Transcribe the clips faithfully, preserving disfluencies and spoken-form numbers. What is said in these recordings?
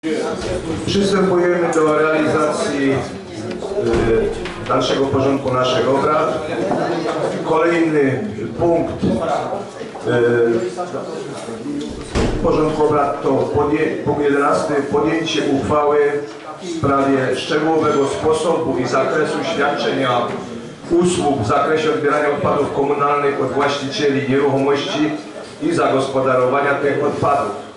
Przystępujemy do realizacji y, dalszego porządku naszych obrad. Kolejny punkt y, porządku obrad to podję, punkt jedenasty. Podjęcie uchwały w sprawie szczegółowego sposobu i zakresu świadczenia usług w zakresie odbierania odpadów komunalnych od właścicieli nieruchomości i zagospodarowania tych odpadów.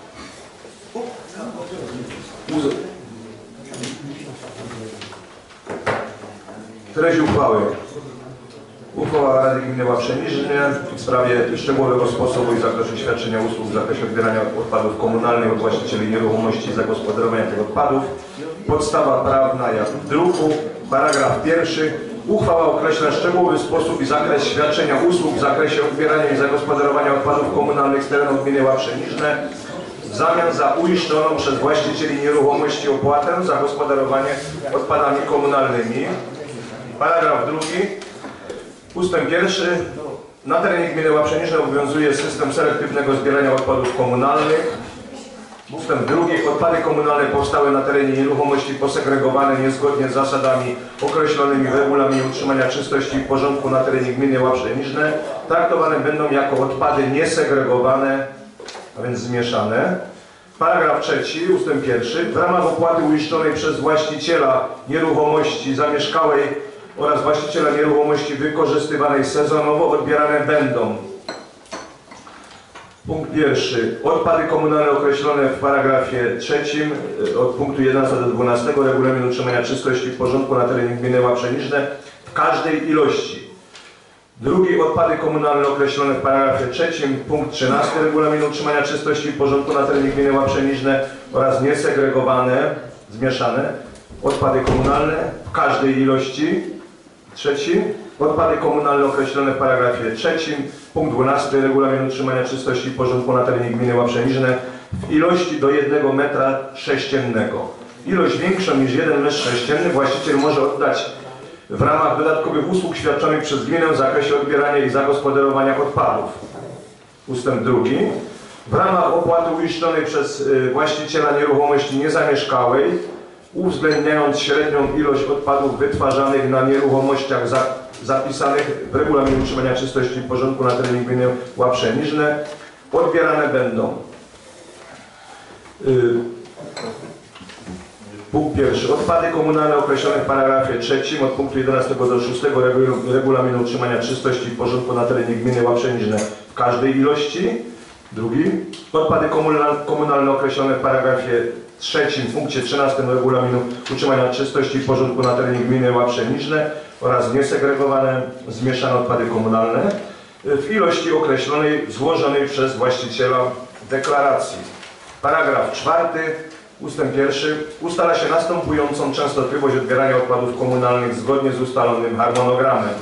Treść uchwały. Uchwała Rady Gminy Łaprzeniżne w sprawie szczegółowego sposobu i zakresu świadczenia usług w zakresie odbierania odpadów komunalnych od właścicieli nieruchomości i zagospodarowania tych odpadów. Podstawa prawna jak w druku. Paragraf pierwszy. Uchwała określa szczegółowy sposób i zakres świadczenia usług w zakresie odbierania i zagospodarowania odpadów komunalnych z terenów gminy Łaprzeniżne w zamian za uiszczoną przez właścicieli nieruchomości opłatę za gospodarowanie odpadami komunalnymi. Paragraf drugi. Ustęp pierwszy. Na terenie gminy Łaprzeniżne obowiązuje system selektywnego zbierania odpadów komunalnych. Ustęp drugi. Odpady komunalne powstałe na terenie nieruchomości posegregowane niezgodnie z zasadami określonymi w regulaminie utrzymania czystości i porządku na terenie gminy Łaprzeniżne traktowane będą jako odpady niesegregowane, a więc zmieszane. Paragraf trzeci, ustęp pierwszy. W ramach opłaty uiszczonej przez właściciela nieruchomości zamieszkałej oraz właściciela nieruchomości wykorzystywanej sezonowo odbierane będą: punkt pierwszy. Odpady komunalne określone w paragrafie trzecim od punktu jedenastego do dwunastego regulaminu utrzymania czystości i porządku na terenie gminy Łaprzeniżne w każdej ilości. Drugi. Odpady komunalne określone w paragrafie trzecim punkt trzynasty regulaminu utrzymania czystości i porządku na terenie gminy Łaprzeniżne oraz niesegregowane, zmieszane odpady komunalne w każdej ilości. Trzeci. Odpady komunalne określone w paragrafie trzecim punkt dwunasty regulaminu utrzymania czystości i porządku na terenie gminy Łaprzeniżne w ilości do jednego metra sześciennego. Ilość większą niż jeden metr sześcienny właściciel może oddać w ramach dodatkowych usług świadczonych przez gminę w zakresie odbierania i zagospodarowania odpadów. Ustęp drugi. W ramach opłaty uiszczonej przez właściciela nieruchomości niezamieszkałej, uwzględniając średnią ilość odpadów wytwarzanych na nieruchomościach za, zapisanych w regulaminie utrzymania czystości i porządku na terenie gminy Łaprzeniżne, odbierane będą: yy, punkt pierwszy. Odpady komunalne określone w paragrafie trzecim od punktu jedenastego do szóstego regulaminu utrzymania czystości i porządku na terenie gminy Łaprzeniżne w każdej ilości. Drugi. Odpady komunalne określone w paragrafie trzecim punkcie trzynastym regulaminu utrzymania czystości i porządku na terenie gminy Łaprzeniżne oraz niesegregowane, zmieszane odpady komunalne w ilości określonej złożonej przez właściciela deklaracji. Paragraf czwarty. Ustęp pierwszy. Ustala się następującą częstotliwość odbierania odpadów komunalnych zgodnie z ustalonym harmonogramem.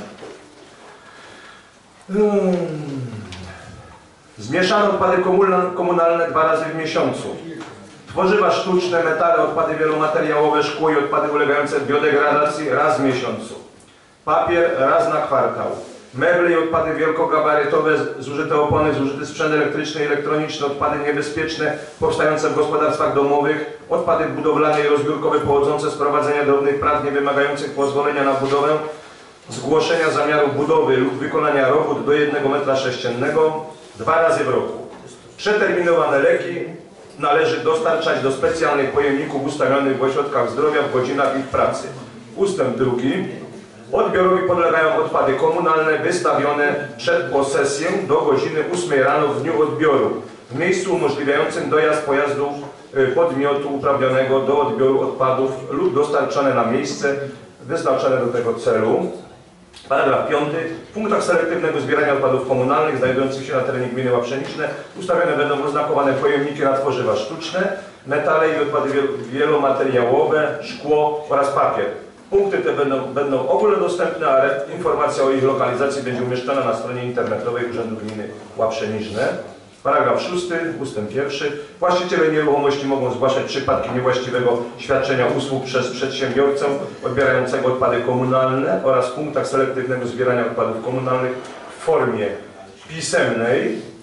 Hmm. Zmieszane odpady komunalne dwa razy w miesiącu. Tworzywa sztuczne, metale, odpady wielomateriałowe, szkło i odpady ulegające biodegradacji raz w miesiącu. Papier raz na kwartał. Meble i odpady wielkogabarytowe, zużyte opony, zużyty sprzęt elektryczny i elektroniczny, odpady niebezpieczne powstające w gospodarstwach domowych, odpady budowlane i rozbiórkowe pochodzące z prowadzenia drobnych prac nie wymagających pozwolenia na budowę, zgłoszenia zamiaru budowy lub wykonania robót do jednego metra sześciennego dwa razy w roku. Przeterminowane leki należy dostarczać do specjalnych pojemników ustawionych w ośrodkach zdrowia w godzinach ich pracy. Ustęp drugi. Odbiorowi podlegają odpady komunalne wystawione przed posesją do godziny ósmej rano w dniu odbioru, w miejscu umożliwiającym dojazd pojazdu podmiotu uprawnionego do odbioru odpadów lub dostarczane na miejsce wyznaczone do tego celu. Paragraf piąty. W punktach selektywnego zbierania odpadów komunalnych znajdujących się na terenie gminy Łaprzeniżne ustawione będą oznakowane pojemniki na tworzywa sztuczne, metale i odpady wielomateriałowe, szkło oraz papier. Punkty te będą, będą ogólnodostępne, a informacja o ich lokalizacji będzie umieszczona na stronie internetowej Urzędu Gminy Łaprzeniżne. Paragraf szósty, ustęp pierwszy. Właściciele nieruchomości mogą zgłaszać przypadki niewłaściwego świadczenia usług przez przedsiębiorcę odbierającego odpady komunalne oraz w punktach selektywnego zbierania odpadów komunalnych w formie pisemnej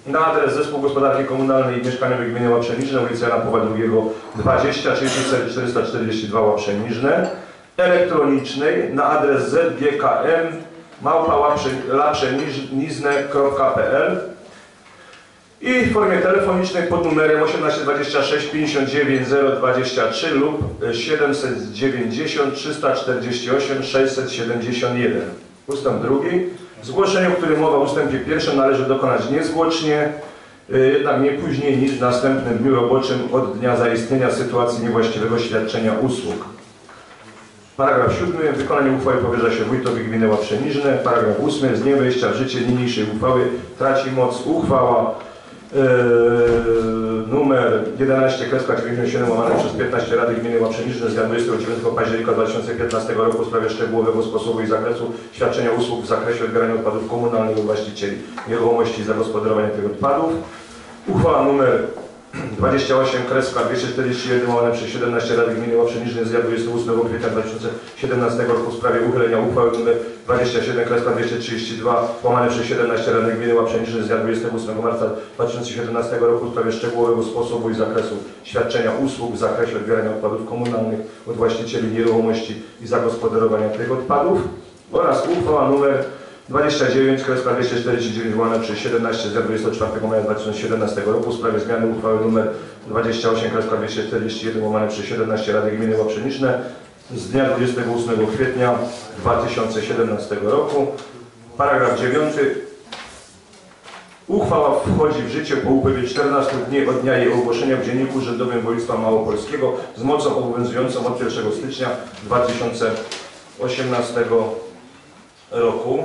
na adres Zespół Gospodarki Komunalnej i Mieszkaniowej Gminy Łaprzeniżne, ulica Jana Pawła drugiego dwadzieścia, trzydzieści cztery czterysta czterdzieści dwa Łaprzeniżne, elektronicznej na adres z g k m małpa łaprzeniżne kropka p l i w formie telefonicznej pod numerem osiemnaście dwadzieścia sześć pięćdziesiąt dziewięć zero dwadzieścia trzy lub siedemset dziewięćdziesiąt trzysta czterdzieści osiem sześćset siedemdziesiąt jeden. Ustęp drugi. Zgłoszenie, o którym mowa w ustępie pierwszym, należy dokonać niezwłocznie, jednak nie później niż w następnym dniu roboczym od dnia zaistnienia sytuacji niewłaściwego świadczenia usług. Paragraf siódmy. Wykonanie uchwały powierza się wójtowi gminy Łaprzeniżne. Paragraf ósmy. Z dniem wejścia w życie niniejszej uchwały traci moc uchwała yy, numer jedenaście dziewięćdziesiąt siedem łamane przez piętnaście Rady Gminy Łaprzeniżne z dnia dwudziestego dziewiątego października dwa tysiące piętnastego roku w sprawie szczegółowego sposobu i zakresu świadczenia usług w zakresie odbierania odpadów komunalnych od właścicieli nieruchomości i zagospodarowania tych odpadów. Uchwała numer dwadzieścia osiem dwieście czterdzieści jeden łamane przez siedemnaście Rady Gminy Łaprzeniżne z dnia dwudziestego ósmego kwietnia dwa tysiące siedemnastego roku w sprawie uchylenia uchwały nr dwadzieścia siedem dwieście trzydzieści dwa łamane przez siedemnaście Rady Gminy Łaprzeniżne z dnia dwudziestego ósmego marca dwa tysiące siedemnastego roku w sprawie szczegółowego sposobu i zakresu świadczenia usług w zakresie odbierania odpadów komunalnych od właścicieli nieruchomości i zagospodarowania tych odpadów oraz uchwała nr dwadzieścia dziewięć dwieście czterdzieści dziewięć łamane przez siedemnaście z dnia dwudziestego czwartego maja dwa tysiące siedemnastego roku w sprawie zmiany uchwały nr dwadzieścia osiem dwieście czterdzieści jeden łamane przez siedemnaście Rady Gminy Łaprzeniżne z dnia dwudziestego ósmego kwietnia dwa tysiące siedemnastego roku. Paragraf dziewiąty. Uchwała wchodzi w życie po upływie czternastu dni od dnia jej ogłoszenia w Dzienniku Urzędowym Województwa Małopolskiego z mocą obowiązującą od pierwszego stycznia dwa tysiące osiemnastego roku.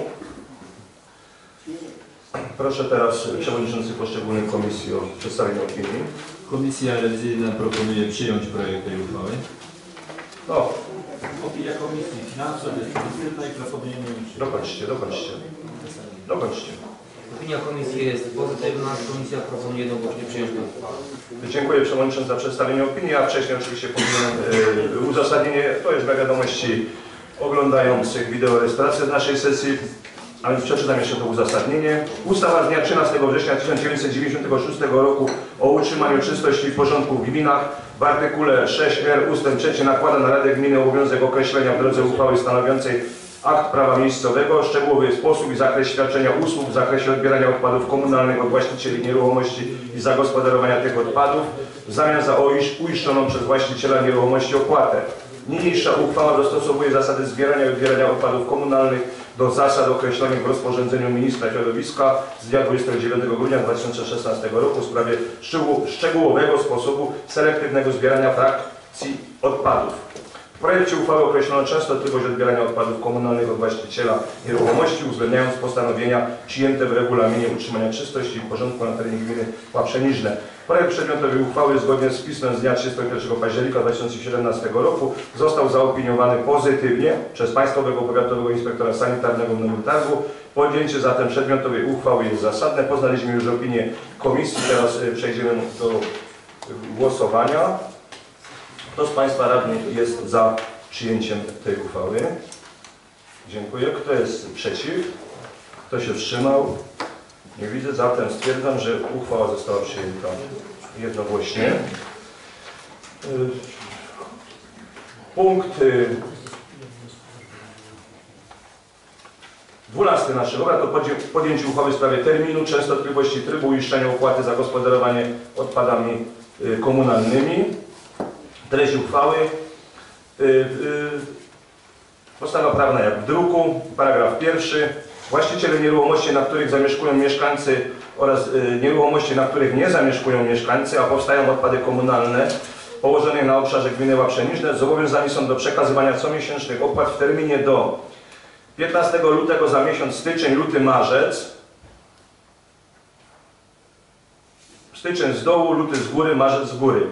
Proszę teraz przewodniczący poszczególnych komisji o przedstawienie opinii. Komisja rewizyjna proponuje przyjąć projekt tej uchwały. No. Opinia Komisji Finansów jest pozytywna i proponujemy ją przyjąć. Dokończcie, dokończcie. Dokończcie. Opinia komisji jest pozytywna, komisja proponuje jednogłośnie przyjąć tę uchwałę. Dziękuję przewodniczący za przedstawienie opinii, a wcześniej oczywiście powinienem yy, uzasadnienie. To jest dla wiadomości oglądających wideorejestrację z naszej sesji. A więc przeczytam jeszcze to uzasadnienie. Ustawa z dnia trzynastego września tysiąc dziewięćset dziewięćdziesiątego szóstego roku o utrzymaniu czystości i porządku w gminach w artykule sześć r ustęp trzeci nakłada na Radę Gminy obowiązek określenia w drodze uchwały stanowiącej akt prawa miejscowego, szczegółowy sposób i zakres świadczenia usług w zakresie odbierania odpadów komunalnych od właścicieli nieruchomości i zagospodarowania tych odpadów w zamian za uiszczoną przez właściciela nieruchomości opłatę. Niniejsza uchwała dostosowuje zasady zbierania i odbierania odpadów komunalnych do zasad określonych w rozporządzeniu Ministra Środowiska z dnia dwudziestego dziewiątego grudnia dwa tysiące szesnastego roku w sprawie szczegółowego sposobu selektywnego zbierania frakcji odpadów. W projekcie uchwały określono częstotliwość odbierania odpadów komunalnych od właściciela nieruchomości, uwzględniając postanowienia przyjęte w regulaminie utrzymania czystości i porządku na terenie gminy Łaprzeniżne. Projekt przedmiotowej uchwały zgodnie z pismem z dnia trzydziestego pierwszego października dwa tysiące siedemnastego roku został zaopiniowany pozytywnie przez Państwowego Powiatowego Inspektora Sanitarnego w Nowym Targu. Podjęcie zatem przedmiotowej uchwały jest zasadne. Poznaliśmy już opinię komisji, teraz przejdziemy do głosowania. Kto z Państwa radnych jest za przyjęciem tej uchwały? Dziękuję. Kto jest przeciw? Kto się wstrzymał? Nie widzę, zatem stwierdzam, że uchwała została przyjęta jednogłośnie. Punkt dwunasty naszych obrad to podjęcie uchwały w sprawie terminu, częstotliwości, trybu uiszczania opłaty za gospodarowanie odpadami komunalnymi. Treść uchwały. Podstawa prawna jak w druku. Paragraf pierwszy. Właściciele nieruchomości, na których zamieszkują mieszkańcy oraz nieruchomości, na których nie zamieszkują mieszkańcy, a powstają odpady komunalne położone na obszarze gminy Łaprzeniżne, zobowiązani są do przekazywania comiesięcznych opłat w terminie do piętnastego lutego za miesiąc styczeń, luty, marzec. Styczeń z dołu, luty z góry, marzec z góry.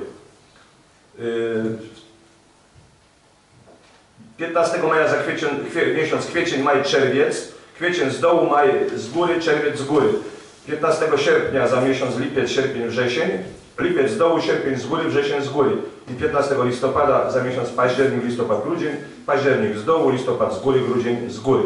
piętnastego maja za kwiecień, kwie, miesiąc kwiecień, maj, czerwiec. Kwiecień z dołu, maj z góry, czerwiec z góry. piętnastego sierpnia za miesiąc lipiec, sierpień, wrzesień. Lipiec z dołu, sierpień z góry, wrzesień z góry. I piętnastego listopada za miesiąc październik, listopad, grudzień. Październik z dołu, listopad z góry, grudzień z góry.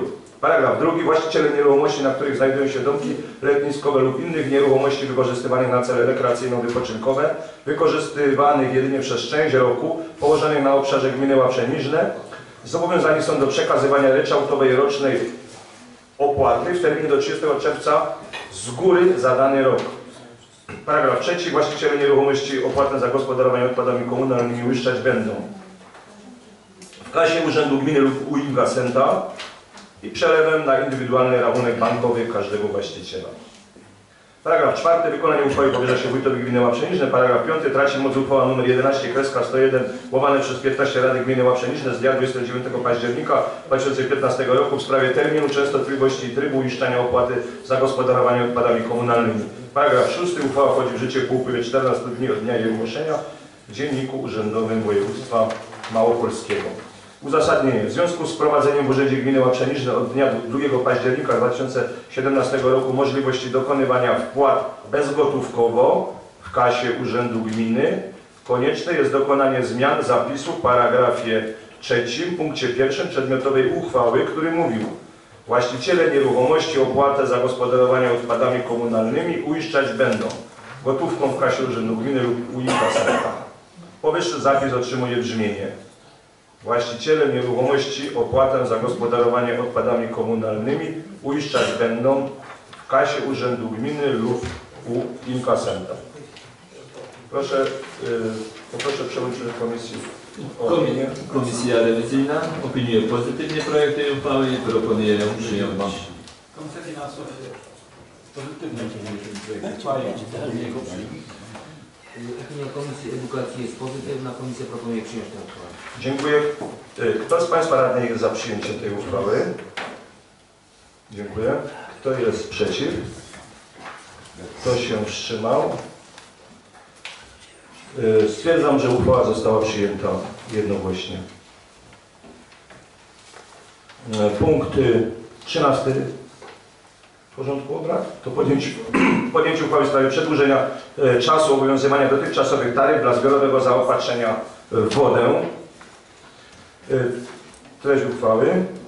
Paragraf drugi. Właściciele nieruchomości, na których znajdują się domki letniskowe lub innych nieruchomości wykorzystywanych na cele rekreacyjno-wypoczynkowe, wykorzystywanych jedynie przez część roku, położonych na obszarze gminy Łaprzeniżne, zobowiązani są do przekazywania ryczałtowej rocznej opłaty w terminie do trzydziestego czerwca z góry za dany rok. Paragraf trzeci. Właściciele nieruchomości opłatę za gospodarowanie odpadami komunalnymi uiszczać będą w kasie Urzędu Gminy lub U I N K Senta i przelewem na indywidualny rachunek bankowy każdego właściciela. Paragraf czwarty. Wykonanie uchwały powierza się wójtowi gminy Łaprzeniżne. Paragraf piąty. Traci moc uchwała nr jedenaście sto jeden łamane przez piętnaście Rady Gminy Łaprzeniżne z dnia dwudziestego dziewiątego października dwa tysiące piętnastego roku w sprawie terminu, częstotliwości i trybu uiszczania opłaty za gospodarowanie odpadami komunalnymi. Paragraf szósty. Uchwała wchodzi w życie po upływie czternastu dni od dnia jej ogłoszenia w Dzienniku Urzędowym Województwa Małopolskiego. Uzasadnienie. W związku z wprowadzeniem w Urzędzie Gminy Łaprzeniżne od dnia drugiego października dwa tysiące siedemnastego roku możliwości dokonywania wpłat bezgotówkowo w kasie Urzędu Gminy, konieczne jest dokonanie zmian zapisu w paragrafie trzecim, punkcie pierwszym przedmiotowej uchwały, który mówił: właściciele nieruchomości opłatę za gospodarowanie odpadami komunalnymi uiszczać będą gotówką w kasie Urzędu Gminy lub U I N K Senta. Powyższy zapis otrzymuje brzmienie: właściciele nieruchomości opłatę za gospodarowanie odpadami komunalnymi uiszczać będą w kasie Urzędu Gminy lub U I N K Senta. Proszę, yy, poproszę przewodniczącego komisji o opinię. Komisja rewizyjna opiniuje pozytywnie projekt tej uchwały i proponuje ją przyjąć. Komisja Finansów pozytywnie opiniuje ten projekt uchwały. Opinia Komisji Edukacji jest pozytywna. Komisja proponuje przyjąć tę uchwałę. Dziękuję. Kto z Państwa radnych jest za przyjęciem tej uchwały? Dziękuję. Kto jest przeciw? Kto się wstrzymał? Stwierdzam, że uchwała została przyjęta jednogłośnie. Punkt trzynasty w porządku obrad to podjęcie, podjęcie uchwały w sprawie przedłużenia czasu obowiązywania dotychczasowych taryf dla zbiorowego zaopatrzenia w wodę. Treść uchwały.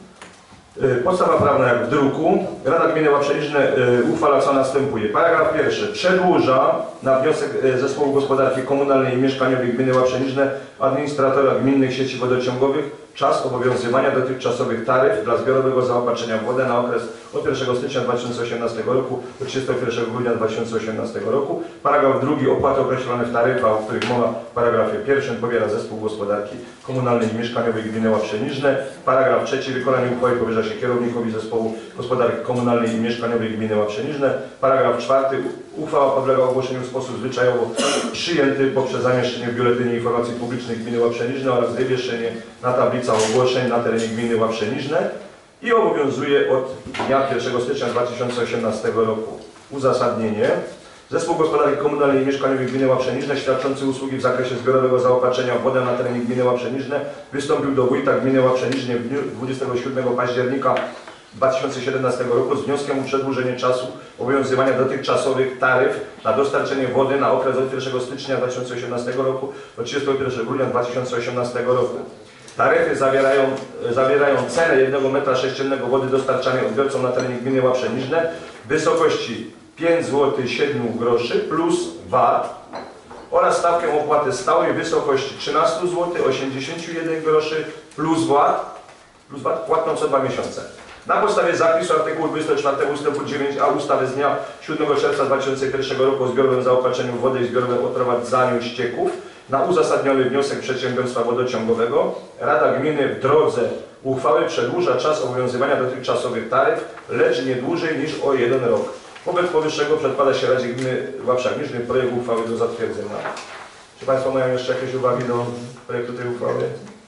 Podstawa prawna jak w druku. Rada Gminy Łaprzeniżne uchwala co następuje. Paragraf pierwszy. Przedłuża na wniosek Zespołu Gospodarki Komunalnej i Mieszkaniowej Gminy Łaprzeniżne, administratora gminnych sieci wodociągowych, czas obowiązywania dotychczasowych taryf dla zbiorowego zaopatrzenia w wodę na okres od pierwszego stycznia dwa tysiące osiemnastego roku do trzydziestego pierwszego grudnia dwa tysiące osiemnastego roku. Paragraf drugi. Opłaty określone w taryfach, o których mowa w paragrafie pierwszym, pobiera Zespół Gospodarki Komunalnej i Mieszkaniowej Gminy Łaprzeniżne. Paragraf trzeci. Wykonanie uchwały powierza się kierownikowi Zespołu Gospodarki Komunalnej i Mieszkaniowej Gminy Łaprzeniżne. Paragraf czwarty. Uchwała podlega ogłoszeniu w sposób zwyczajowo przyjęty poprzez zamieszczenie w Biuletynie Informacji Publicznej Gminy Łaprzeniżne oraz wywieszenie na tablicach ogłoszeń na terenie Gminy Łaprzeniżne i obowiązuje od dnia pierwszego stycznia dwa tysiące osiemnastego roku. Uzasadnienie. Zespół Gospodarki Komunalnej i Mieszkaniowej Gminy Łaprzeniżne świadczący usługi w zakresie zbiorowego zaopatrzenia w wodę na terenie Gminy Łaprzeniżne wystąpił do wójta Gminy Łaprzeniżne w dniu dwudziestego siódmego października dwa tysiące siedemnastego roku z wnioskiem o przedłużenie czasu obowiązywania dotychczasowych taryf na dostarczenie wody na okres od pierwszego stycznia dwa tysiące osiemnastego roku do trzydziestego pierwszego grudnia dwa tysiące osiemnastego roku. Taryfy zawierają, zawierają cenę jednego metra sześciennego wody dostarczanej odbiorcom na terenie Gminy Łaprzeniżne w wysokości pięć złotych siedem groszy plus V A T oraz stawkę opłaty stałej w wysokości trzynaście złotych osiemdziesiąt jeden groszy plus V A T, plus V A T płatną co dwa miesiące. Na podstawie zapisu artykułu dwudziestego czwartego ustępu dziewięć a ustawy z dnia siódmego czerwca dwa tysiące pierwszego roku o zbiorowym zaopatrzeniu w wodę i zbiorowym odprowadzaniu ścieków na uzasadniony wniosek przedsiębiorstwa wodociągowego Rada Gminy w drodze uchwały przedłuża czas obowiązywania dotychczasowych taryf, lecz nie dłużej niż o jeden rok. Wobec powyższego przedkłada się Radzie Gminy Łaprzeniżnej projekt uchwały do zatwierdzenia. Czy Państwo mają jeszcze jakieś uwagi do projektu tej uchwały?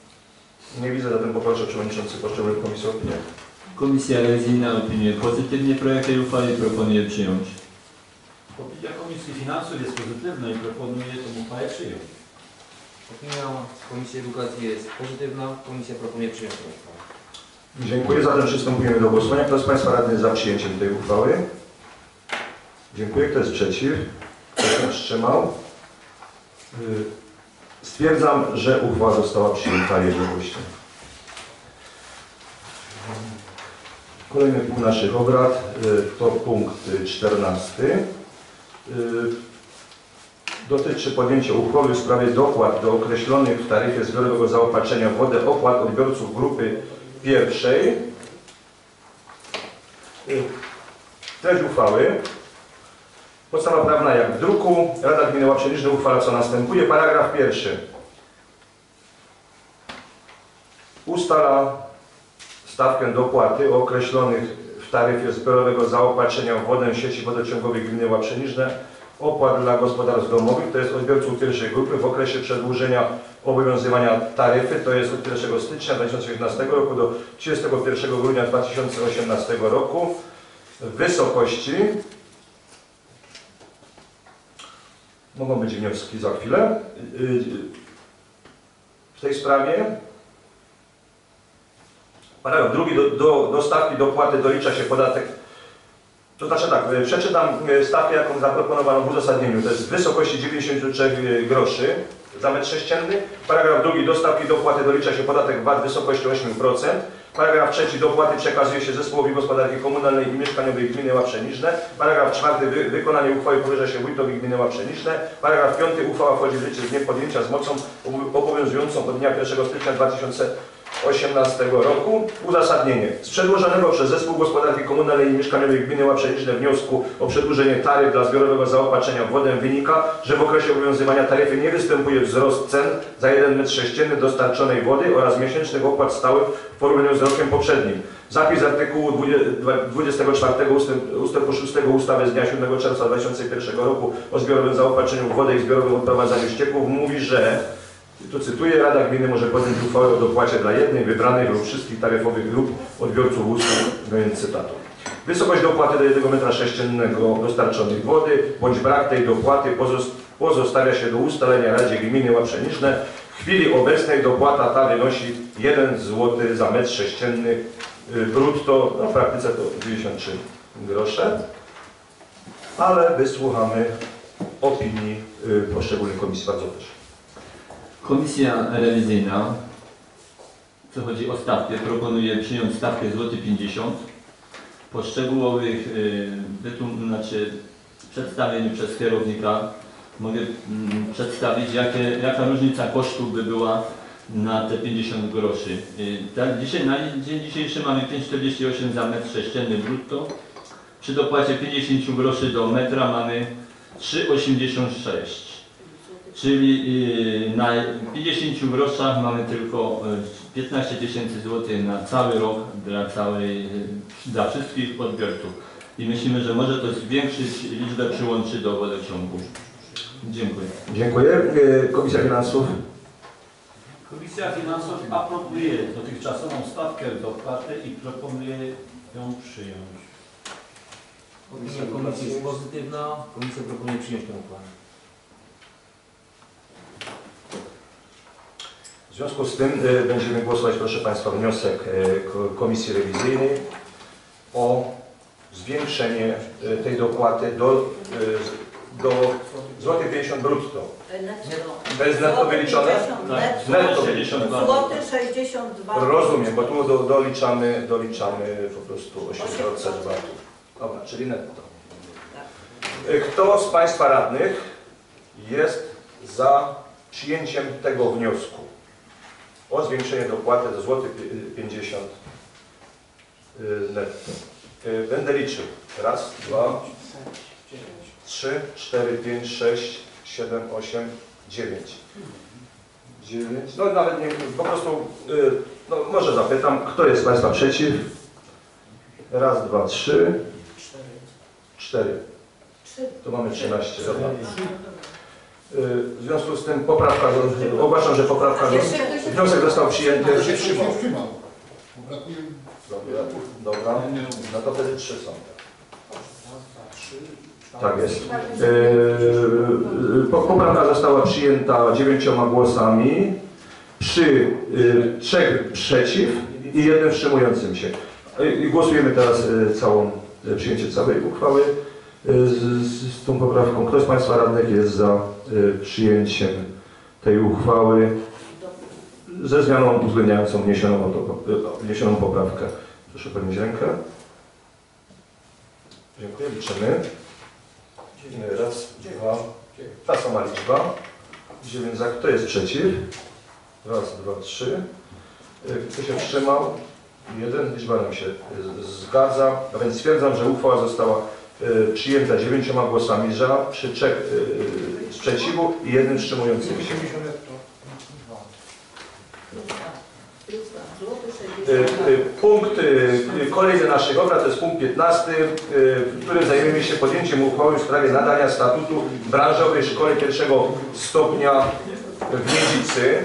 Nie widzę, zatem poproszę Przewodniczący poszczególnych komisji o opinię. Komisja rewizyjna opiniuje pozytywnie projekt tej uchwały i proponuje przyjąć. Opinia Komisji Finansów jest pozytywna i proponuje tę uchwałę przyjąć. Opinia Komisji Edukacji jest pozytywna. Komisja proponuje przyjąć tę uchwałę. Dziękuję. Zatem przystępujemy do głosowania. Kto z Państwa radnych jest za przyjęciem tej uchwały? Dziękuję. Kto jest przeciw? Kto się wstrzymał? Stwierdzam, że uchwała została przyjęta jednogłośnie. Kolejny punkt naszych obrad to punkt czternasty. Dotyczy podjęcia uchwały w sprawie dopłat do określonych w taryfie zbiorowego zaopatrzenia w wodę opłat odbiorców grupy pierwszej. Treść uchwały. Podstawa prawna jak w druku. Rada Gminy Łaprzeniczne uchwala co następuje. Paragraf pierwszy. Ustala stawkę dopłaty określonych w taryfie zbiorowego zaopatrzenia w wodę sieci wodociągowej Gminy Łaprzeniczne opłat dla gospodarstw domowych, to jest odbiorców pierwszej grupy w okresie przedłużenia obowiązywania taryfy, to jest od pierwszego stycznia dwa tysiące jedenastego roku do trzydziestego pierwszego grudnia dwa tysiące osiemnastego roku w wysokości, mogą być wnioski za chwilę, w tej sprawie. Paragraf drugi, do, do, do stawki dopłaty dolicza się podatek. To znaczy tak, przeczytam stawkę, jaką zaproponowano w uzasadnieniu. To jest w wysokości dziewięćdziesiąt trzy groszy za metr sześcienny. Paragraf drugi, do stawki dopłaty dolicza się podatek V A T w wysokości osiem procent. Paragraf trzeci, dopłaty przekazuje się Zespołowi Gospodarki Komunalnej i Mieszkaniowej Gminy Łaprzeniczne. Paragraf czwarty, wy, wykonanie uchwały powierza się wójtowi Gminy Łaprzeniczne. Paragraf piąty, uchwała wchodzi w życie z dniem podjęcia z mocą obowiązującą od dnia pierwszego stycznia dwa tysiące osiemnastego roku. Uzasadnienie. Z przedłożonego przez Zespół Gospodarki Komunalnej i Mieszkaniowej Gminy Łaprzeniczne wniosku o przedłużenie taryf dla zbiorowego zaopatrzenia w wodę wynika, że w okresie obowiązywania taryfy nie występuje wzrost cen za jeden metr sześcienny dostarczonej wody oraz miesięcznych opłat stałych w porównaniu z rokiem poprzednim. Zapis artykułu dwudziestego czwartego ustępu szóstego ustawy z dnia siódmego czerwca dwa tysiące pierwszego roku o zbiorowym zaopatrzeniu w wodę i zbiorowym odprowadzaniu ścieków mówi, że, tu cytuję, Rada Gminy może podjąć uchwałę o dopłacie dla jednej, wybranej lub wszystkich taryfowych grup odbiorców usług, koniec cytatu. Wysokość dopłaty do jednego metra sześciennego dostarczonej wody bądź brak tej dopłaty pozostawia się do ustalenia Radzie Gminy Łaprzeniczne. W chwili obecnej dopłata ta wynosi jeden złoty za metr sześcienny brutto, no w praktyce to dziewięćdziesiąt trzy grosze, ale wysłuchamy opinii poszczególnych komisji. Bardzo proszę. Komisja rewizyjna, co chodzi o stawkę, proponuje przyjąć stawkę złoty pięćdziesiąt. Po szczegółowych y, wytłum- znaczy przedstawieniu przez kierownika mogę mm, przedstawić, jakie, jaka różnica kosztów by była na te pięćdziesiąt groszy. Y, tak, dzisiaj, na dzień dzisiejszy mamy pięć przecinek czterdzieści osiem za metr sześcienny brutto. Przy dopłacie pięćdziesiąt groszy do metra mamy trzy przecinek osiemdziesiąt sześć. Czyli y, na pięćdziesięciu groszach mamy tylko y, piętnaście tysięcy złotych na cały rok dla, całej, y, dla wszystkich odbiorców. I myślimy, że może to zwiększyć liczbę przyłączy do wodociągu. Dziękuję. Dziękuję. Komisja Finansów. Komisja Finansów aprobuje dotychczasową stawkę dopłaty i proponuje ją przyjąć. Opinia komisji jest pozytywna. Komisja proponuje przyjąć tę uchwałę. W związku z tym y, będziemy głosować, proszę Państwa, wniosek y, Komisji Rewizyjnej o zwiększenie y, tej dopłaty do, y, do złoty pięćdziesiąt brutto. To jest netto wyliczone? Netto. Netto sześćdziesiąt dwa. Złoty sześćdziesiąt dwa. Rozumiem, bo tu do, doliczamy, doliczamy po prostu osiem procent V A T. Dobra, czyli netto. Y, Kto z Państwa radnych jest za przyjęciem tego wniosku o zwiększenie dopłaty do złoty pięćdziesiąt netto? Będę liczył. Raz, dwa, trzy, cztery, pięć, sześć, siedem, osiem, dziewięć. dziewięć. No nawet nie, po prostu, no może zapytam, kto jest z Państwa przeciw? Raz, dwa, trzy, cztery. Tu mamy trzynaście. Dobra. W związku z tym poprawka, ogłaszam, że poprawka, wniosek został przyjęty. Dobra, dobra. No to wtedy trzy są. Tak jest. Yy, poprawka została przyjęta dziewięcioma głosami przy yy, trzech przeciw i jednym wstrzymującym się. Yy, głosujemy teraz yy, całą yy, przyjęcie całej uchwały yy, z, z tą poprawką. Kto z Państwa radnych jest za yy, przyjęciem tej uchwały ze zmianą uwzględniającą wniesioną, wniesioną poprawkę? Proszę podnieść rękę. Dziękuję, liczymy. Raz, dwa, ta sama liczba. dziewięć za, kto jest przeciw? Raz, dwa, trzy. Kto się wstrzymał? Jeden, liczba nam się zgadza. A więc stwierdzam, że uchwała została przyjęta dziewięcioma głosami za, przy trzech sprzeciwu i jednym wstrzymującym się. Punkt kolejny naszych obrad to jest punkt piętnasty, w którym zajmiemy się podjęciem uchwały w sprawie nadania statutu branżowej szkole pierwszego stopnia w Miedzicy.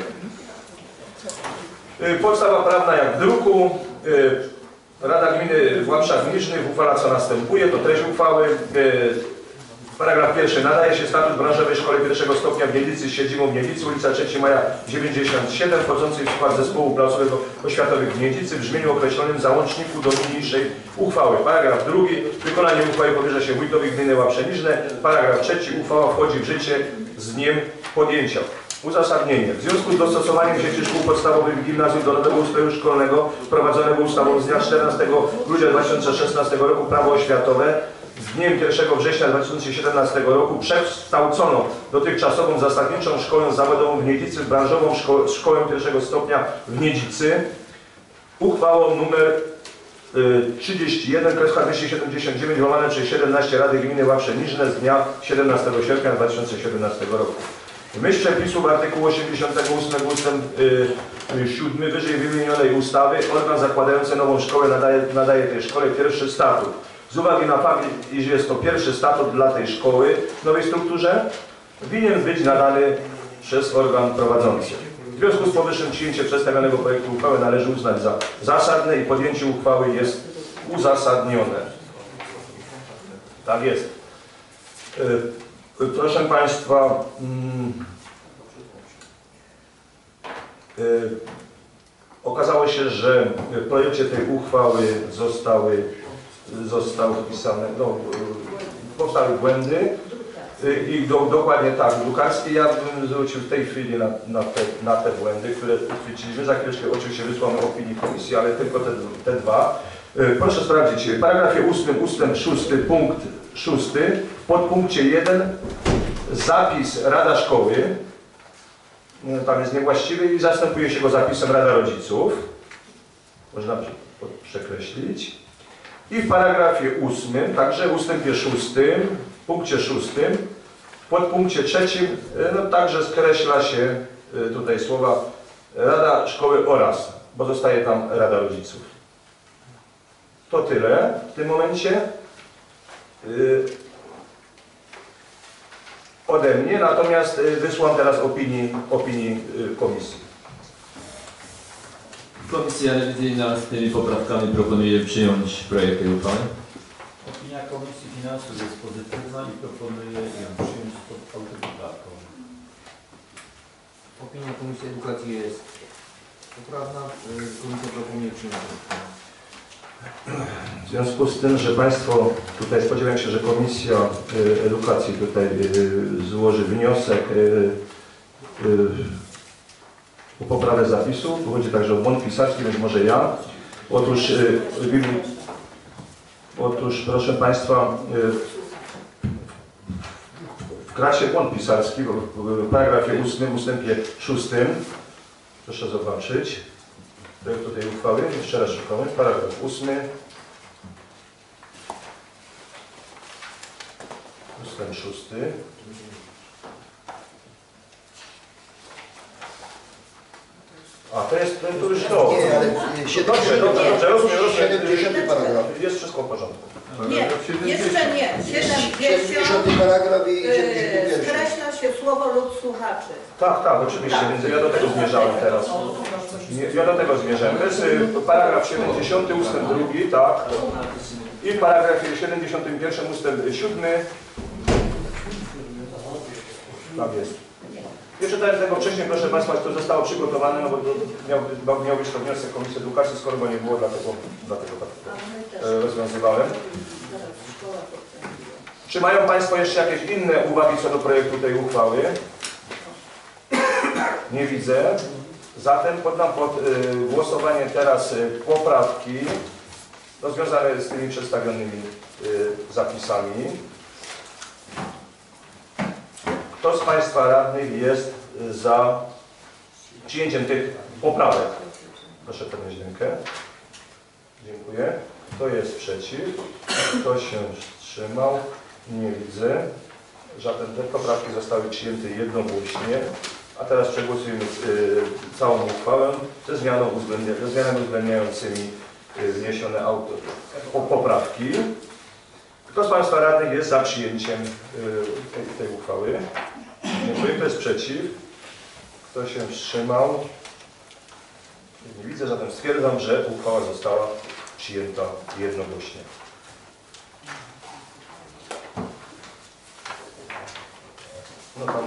Podstawa prawna jak w druku. Rada Gminy w Łapszach Mnisznych uchwala co następuje. To treść uchwały. Paragraf pierwszy. Nadaje się statut branżowej szkole pierwszego stopnia w Miedzicy z siedzibą w Miedzicy, ulica trzeciego maja dziewięćdziesiąt siedem, wchodzącej w skład zespołu placówek oświatowych w Miedzicy w brzmieniu określonym w załączniku do niniejszej uchwały. Paragraf drugi. Wykonanie uchwały powierza się wójtowi gminy Łapsze Mniszne. Paragraf trzeci. Uchwała wchodzi w życie z dniem podjęcia. Uzasadnienie. W związku z dostosowaniem sieci szkół podstawowych w gimnazjum do nowego ustroju szkolnego wprowadzonego ustawą z dnia czternastego grudnia dwa tysiące szesnastego roku Prawo oświatowe z dniem pierwszego września dwa tysiące siedemnastego roku przekształcono dotychczasową zasadniczą szkołę zawodową w Miedzicy w branżową szko szkołę pierwszego stopnia w Miedzicy uchwałą numer trzydzieści jeden dwieście siedemdziesiąt dziewięć łamane przez siedemnaście Rady Gminy Łapsze Mniszne z dnia siedemnastego sierpnia dwa tysiące siedemnastego roku. W myśl przepisów artykułu osiemdziesiątego ósmego ustęp y, siódmy wyżej wymienionej ustawy organ zakładający nową szkołę nadaje, nadaje tej szkole pierwszy statut. Z uwagi na fakt, iż jest to pierwszy statut dla tej szkoły w nowej strukturze, winien być nadany przez organ prowadzący. W związku z powyższym przyjęcie przedstawionego projektu uchwały należy uznać za zasadne i podjęcie uchwały jest uzasadnione. Tak jest. Y, Proszę Państwa, mm, y, okazało się, że w projekcie tej uchwały zostały, zostały wpisane, no, y, powstały błędy y, i do, dokładnie tak, drukarskie. Ja bym zwrócił w tej chwili na, na, te, na te błędy, które uchwyciliśmy. Za chwileczkę oczywiście wysłamy opinii komisji, ale tylko te, te dwa. Y, proszę sprawdzić, w paragrafie ósmym ustęp szósty, punkt szósty, w podpunkcie jeden zapis Rada Szkoły, tam jest niewłaściwy i zastępuje się go zapisem Rada Rodziców. Można przekreślić. I w paragrafie ósmym, także w ustępie szóstym, w punkcie szóstym, w podpunkcie trzecim, no także skreśla się tutaj słowa Rada Szkoły oraz, bo zostaje tam Rada Rodziców. To tyle w tym momencie. Ode mnie, natomiast wysłam teraz opinii, opinii komisji. Komisja rewizyjna z tymi poprawkami proponuje przyjąć projekt tej uchwały. Opinia Komisji Finansów jest pozytywna i proponuje ją przyjąć pod autopoprawką. Opinia Komisji Edukacji jest poprawna. Komisja proponuje przyjąć uchwałę. W związku z tym, że Państwo, tutaj spodziewam się, że Komisja Edukacji tutaj złoży wniosek o poprawę zapisu. Tu chodzi także o błąd pisarski, więc może ja. Otóż, otóż proszę Państwa, w klasie błąd pisarski, w paragrafie ósmym, ustępie szóstym, proszę zobaczyć, projektu tej uchwały, jeszcze raz szukamy, paragraf ósmy, ustęp szósty. A, to jest, to już to. Nie, ale Dobrze, dobrze, dobrze, rozumiem, rozumiem. siedemdziesiąty paragraf. Jest wszystko w porządku. Nie, jeszcze nie. siedemdziesiąty siedemdziesiąty paragraf i yy, siedemdziesiąty pierwszy. skreśla się słowo lub słuchaczy. Tak, tak, oczywiście, więc ja do tego zmierzałem teraz. Nie, ja do tego zmierzałem. To jest y, paragraf siedemdziesiąty, ustęp drugi, tak. I w paragrafie siedemdziesiątym pierwszym ustęp siódmy. Tak jest. Nie czytałem tego wcześniej, proszę Państwa, to zostało przygotowane, no bo to miał, miał być to wniosek Komisji Edukacji, skoro go nie było, dlatego, dlatego tak to e, rozwiązywałem. Czy mają Państwo jeszcze jakieś inne uwagi co do projektu tej uchwały? Nie widzę. Zatem poddam pod y, głosowanie teraz y, poprawki no, związane z tymi przedstawionymi y, zapisami. Kto z Państwa radnych jest za przyjęciem tych poprawek? Proszę podnieść rękę. Dziękuję. Kto jest przeciw? Kto się wstrzymał? Nie widzę. Zatem te poprawki zostały przyjęte jednogłośnie. A teraz przegłosujemy y, całą uchwałę ze, zmianą uwzględnia, ze zmianami uwzględniającymi y, wniesione auto, po, poprawki. Kto z Państwa radnych jest za przyjęciem y, tej, tej uchwały? Dziękuję. Kto jest przeciw? Kto się wstrzymał? Nie widzę, zatem stwierdzam, że uchwała została przyjęta jednogłośnie. No tam.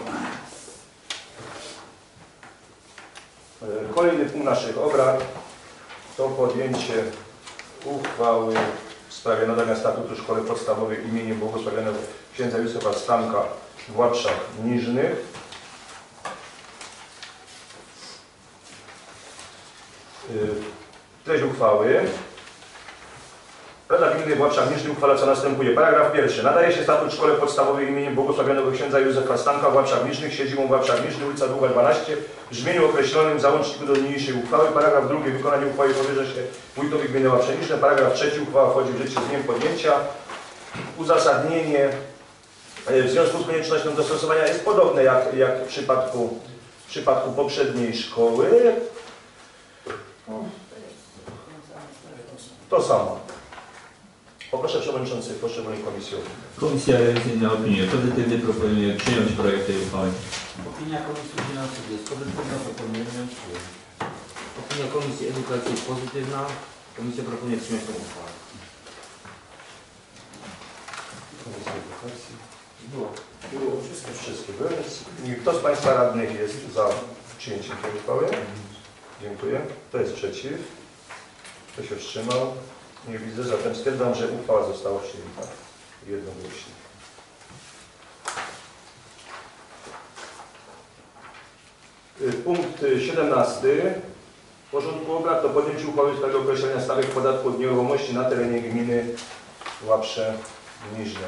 Kolejny punkt naszych obrad to podjęcie uchwały w sprawie nadania statutu szkoły podstawowej imieniem błogosławionego księdza Józefa Stanka w Łapszach Niżnych. Treść uchwały. Rada Gminy w Łapszach Niżnych uchwala co następuje. Paragraf pierwszy. Nadaje się statut szkole podstawowej imieniem błogosławionego księdza Józefa Stanka w Łapszach Niżnych, siedzibą w Łapszach Niżnych, ulica Długa dwanaście, w brzmieniu określonym w załączniku do niniejszej uchwały. Paragraf drugi. Wykonanie uchwały powierza się wójtowi gminy Łapsze Niżne. Paragraf trzeci. Uchwała wchodzi w życie z dniem podjęcia. Uzasadnienie w związku z koniecznością dostosowania jest podobne jak, jak w przypadku, w przypadku poprzedniej szkoły. To samo. Poproszę Przewodniczący poszczególnej komisji. Komisja rewizyjna opiniuje pozytywnie, proponuje przyjąć projekt tej uchwały. Opinia Komisji Finansów jest pozytywna, proponujemy ją przyjąć. Opinia Komisji Edukacji jest pozytywna. Komisja proponuje przyjąć tę uchwałę. Było. Było wszystkie, wszystkie były. Kto z Państwa radnych jest za przyjęciem tej uchwały? Dziękuję. Kto jest przeciw? Kto się wstrzymał? Nie widzę, zatem stwierdzam, że uchwała została przyjęta jednogłośnie. Punkt siedemnasty porządku obrad to podjęcie uchwały w sprawie określenia stawek podatku od nieruchomości na terenie gminy Łapsze Niżne.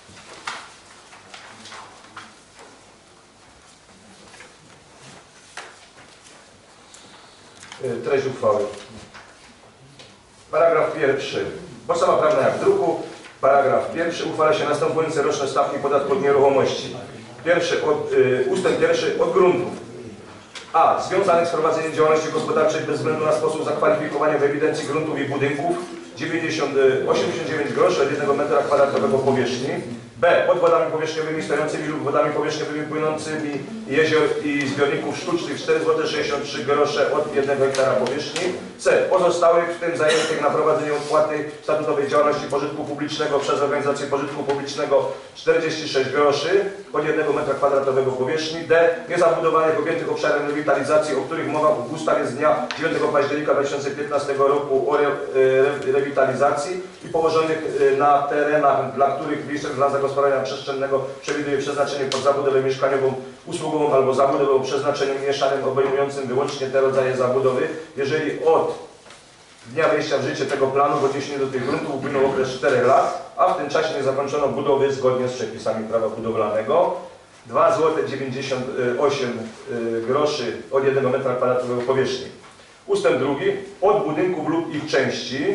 Treść uchwały. Paragraf pierwszy. Podstawa prawna jak w druku. Paragraf pierwszy. Uchwala się następujące roczne stawki podatku od nieruchomości. Pierwszy od, y, ustęp pierwszy od gruntów. A. Związanych z prowadzeniem działalności gospodarczej bez względu na sposób zakwalifikowania w ewidencji gruntów i budynków dziewięćdziesiąt, osiemdziesiąt dziewięć groszy od jednego metra kwadratowego powierzchni. B. Pod wodami powierzchniowymi stojącymi lub wodami powierzchniowymi płynącymi jezior i zbiorników sztucznych cztery złote sześćdziesiąt trzy grosze od jednego hektara powierzchni. C. Pozostałych, w tym zajętych na prowadzenie odpłaty statutowej działalności pożytku publicznego przez organizację pożytku publicznego czterdzieści sześć groszy od jednego metra kwadratowego powierzchni. D. Niezabudowanych objętych obszarem rewitalizacji, o których mowa w ustawie z dnia dziewiątego października dwa tysiące piętnastego roku o re, re, rewitalizacji i położonych na terenach, dla których miejsce dla zagospodarowania przestrzennego przewiduje przeznaczenie pod zabudowę mieszkaniową, usługową albo zabudowę o przeznaczeniu mieszanym obejmującym wyłącznie te rodzaje zabudowy, jeżeli od dnia wejścia w życie tego planu w odniesieniu do tych gruntów upłynął okres czterech lat, a w tym czasie nie zakończono budowy zgodnie z przepisami prawa budowlanego. dwa złote dziewięćdziesiąt osiem groszy od jednego metra kwadratowego powierzchni. Ustęp drugi. Od budynków lub ich części.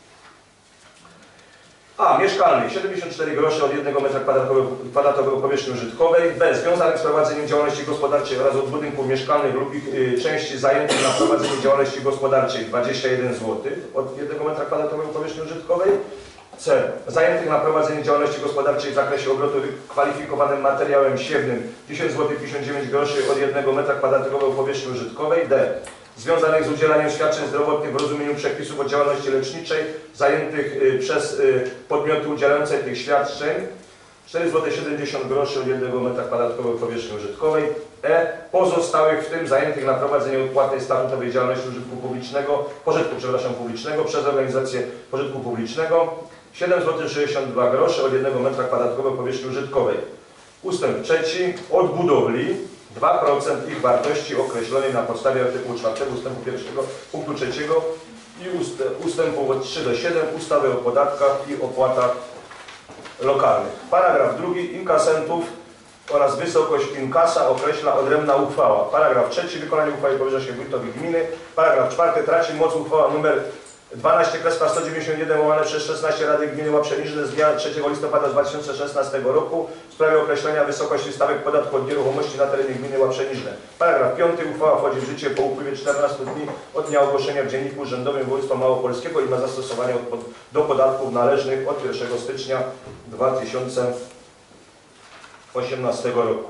A. Mieszkalny siedemdziesiąt cztery grosze od jednego metra kwadratowego powierzchni użytkowej. B. Związanych z prowadzeniem działalności gospodarczej oraz od budynków mieszkalnych lub ich y, części zajętych na prowadzenie działalności gospodarczej dwadzieścia jeden złotych od jednego metra kwadratowego powierzchni użytkowej. C. Zajętych na prowadzenie działalności gospodarczej w zakresie obrotu kwalifikowanym materiałem siewnym dziesięć złotych pięćdziesiąt dziewięć groszy od jednego metra kwadratowego powierzchni użytkowej. D. Związanych z udzielaniem świadczeń zdrowotnych w rozumieniu przepisów o działalności leczniczej zajętych y, przez y, podmioty udzielające tych świadczeń cztery złote siedemdziesiąt groszy od jednego metra kwadratowego powierzchni użytkowej. E. Pozostałych, w tym zajętych na prowadzenie odpłaty statutowej działalności użytku publicznego, pożytku, przepraszam, publicznego przez organizację pożytku publicznego siedem złotych sześćdziesiąt dwa grosze od jednego metra kwadratowego powierzchni użytkowej. Ustęp trzeci. Od budowli dwa procent ich wartości określonej na podstawie artykułu czwartego ustępu pierwszego punktu trzeciego i ust, ustępów od trzy do siedem ustawy o podatkach i opłatach lokalnych. Paragraf drugi. Inkasentów oraz wysokość inkasa określa odrębna uchwała. Paragraf trzeci. Wykonanie uchwały powierza się wójtowi gminy. Paragraf czwarty. Traci moc uchwała nr dwanaście sto dziewięćdziesiąt jeden łamane przez szesnaście Rady Gminy Łaprzeniżne z dnia trzeciego listopada dwa tysiące szesnastego roku w sprawie określenia wysokości stawek podatku od nieruchomości na terenie gminy Łaprzeniżne. Paragraf piąty. Uchwała wchodzi w życie po upływie czternastu dni od dnia ogłoszenia w Dzienniku Urzędowym Województwa Małopolskiego i ma zastosowanie od, do podatków należnych od pierwszego stycznia dwa tysiące osiemnastego roku.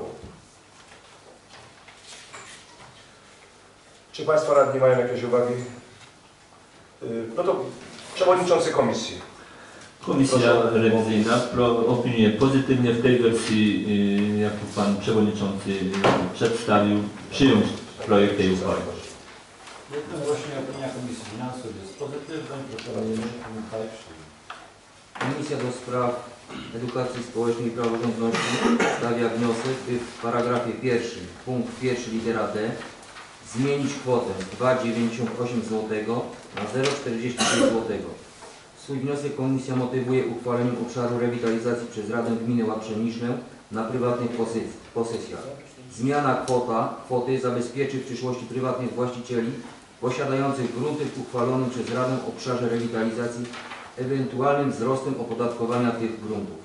Czy Państwo radni mają jakieś uwagi? No to przewodniczący komisji. Komisja Proszę. rewizyjna opiniuje pozytywnie w tej wersji, y, jaką Pan Przewodniczący y, przedstawił, przyjąć projekt tej uchwały. Jednogłośnie opinia Komisji Finansów jest pozytywna. Proszę radnych o uchwałę przyjąć. Komisja do Spraw Edukacji Społecznej i Praworządności stawia wniosek, by w paragrafie pierwszym, punkt pierwszy litera D, zmienić kwotę z dwa przecinek dziewięćdziesiąt osiem złotego na zero przecinek czterdzieści pięć złotego. Swój wniosek komisja motywuje uchwaleniem obszaru rewitalizacji przez Radę Gminy Łaprzeniżne na prywatnych posesjach. Zmiana kwota, kwoty zabezpieczy w przyszłości prywatnych właścicieli posiadających grunty w uchwalonym przez Radę obszarze rewitalizacji ewentualnym wzrostem opodatkowania tych gruntów.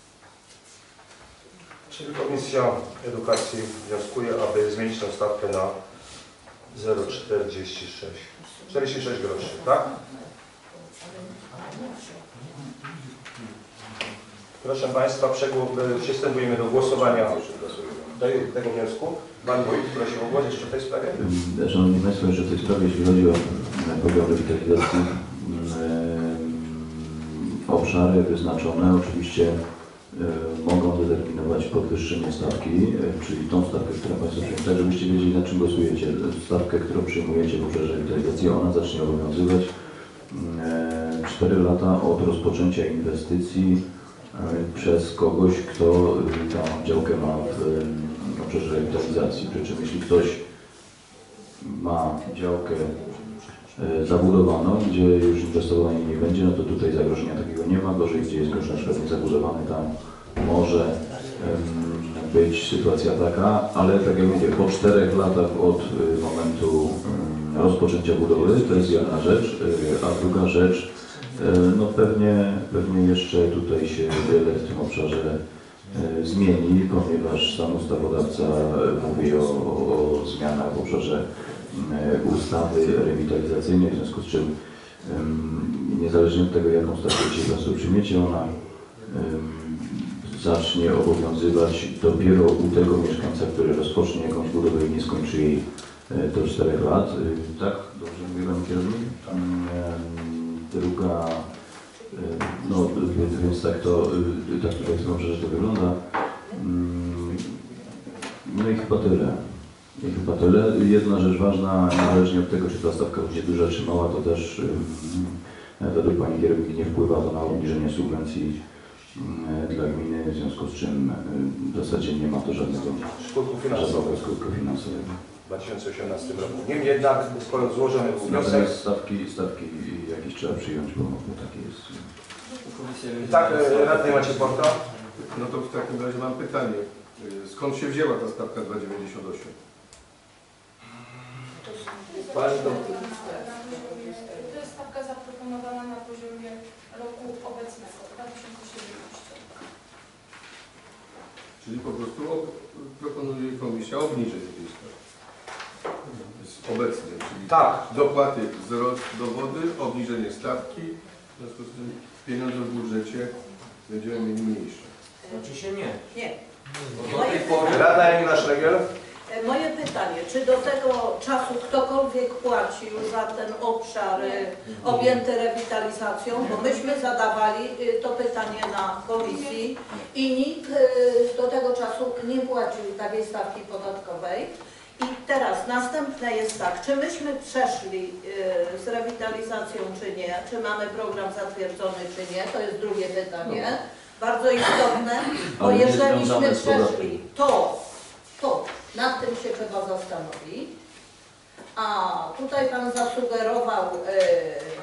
Czyli Komisja Edukacji wnioskuje, aby zmienić tę stawkę na zero przecinek czterdzieści sześć. czterdzieści sześć groszy, tak? Proszę Państwa, przystępujemy do głosowania tego wniosku. Pan Wójt prosi o głos jeszcze w tej sprawie. Szanowni Państwo, jeszcze w tej sprawie, jeśli chodzi o program rewitalizacji, obszary wyznaczone oczywiście mogą determinować podwyższenie stawki, czyli tą stawkę, którą Państwo przyjmują, tak żebyście wiedzieli, na czym głosujecie. Stawkę, którą przyjmujecie w obszarze rewitalizacji, ona zacznie obowiązywać cztery lata od rozpoczęcia inwestycji przez kogoś, kto tą działkę ma w obszarze rewitalizacji. Przy czym jeśli ktoś ma działkę zabudowaną, gdzie już inwestowania nie będzie, no to tutaj zagrożenia takiego nie ma. Gorzej, gdzie jest już na przykład niezabudowany, tam może um, być sytuacja taka, ale tak jak mówię, po czterech latach od y, momentu y, rozpoczęcia budowy, to jest jedna rzecz, y, a druga rzecz, y, no pewnie, pewnie jeszcze tutaj się wiele w tym obszarze y, zmieni, ponieważ sam ustawodawca mówi o, o zmianach w obszarze ustawy rewitalizacyjnej, w związku z czym um, niezależnie od tego, jaką stawkę dzisiaj Państwo przyjmiecie, ona um, zacznie obowiązywać dopiero u tego mieszkańca, który rozpocznie jakąś budowę i nie skończy jej do czterech lat. Tak? Dobrze mówię, Pani Kierownik? Um, druga, no więc tak to, tak tutaj w tym obszarze to wygląda. Um, no i chyba tyle. I chyba tyle. Jedna rzecz ważna, niezależnie od tego, czy ta stawka będzie duża czy mała, to też yy, według Pani Kierownik nie wpływa to na obniżenie subwencji yy, dla gminy, w związku z czym yy, w zasadzie nie ma to żadnego, żadnego skutku finansowego. W dwa tysiące osiemnastym roku. Niemniej jednak, skoro złożony był wniosek... Natomiast stawki, stawki jakieś trzeba przyjąć, bo takie jest. Tak, radny Maciej Porta. No to w takim razie mam pytanie. Skąd się wzięła ta stawka dwa przecinek dziewięćdziesiąt osiem? To jest stawka zaproponowana na poziomie roku obecnego, dwa tysiące siedemnastego. Czyli po prostu ob, proponuje komisja obniżenie tej stawki. Obecnie, czyli Tak. dopłaty wzrost do wody, obniżenie stawki, w związku z tym pieniądze w budżecie będziemy mieli mniejsze. Znaczy się nie. Nie. Bo do tej pory Radna Janina Szlegiel. Moje pytanie, czy do tego czasu ktokolwiek płacił za ten obszar y, objęty rewitalizacją? Bo myśmy zadawali y, to pytanie na komisji i nikt y, do tego czasu nie płacił takiej stawki podatkowej. I teraz następne jest tak, czy myśmy przeszli y, z rewitalizacją czy nie, czy mamy program zatwierdzony czy nie, to jest drugie pytanie, bardzo istotne, bo Ale nie jeżeliśmy związane z podatkiem. przeszli, to, to nad tym się trzeba zastanowić. A tutaj Pan zasugerował y,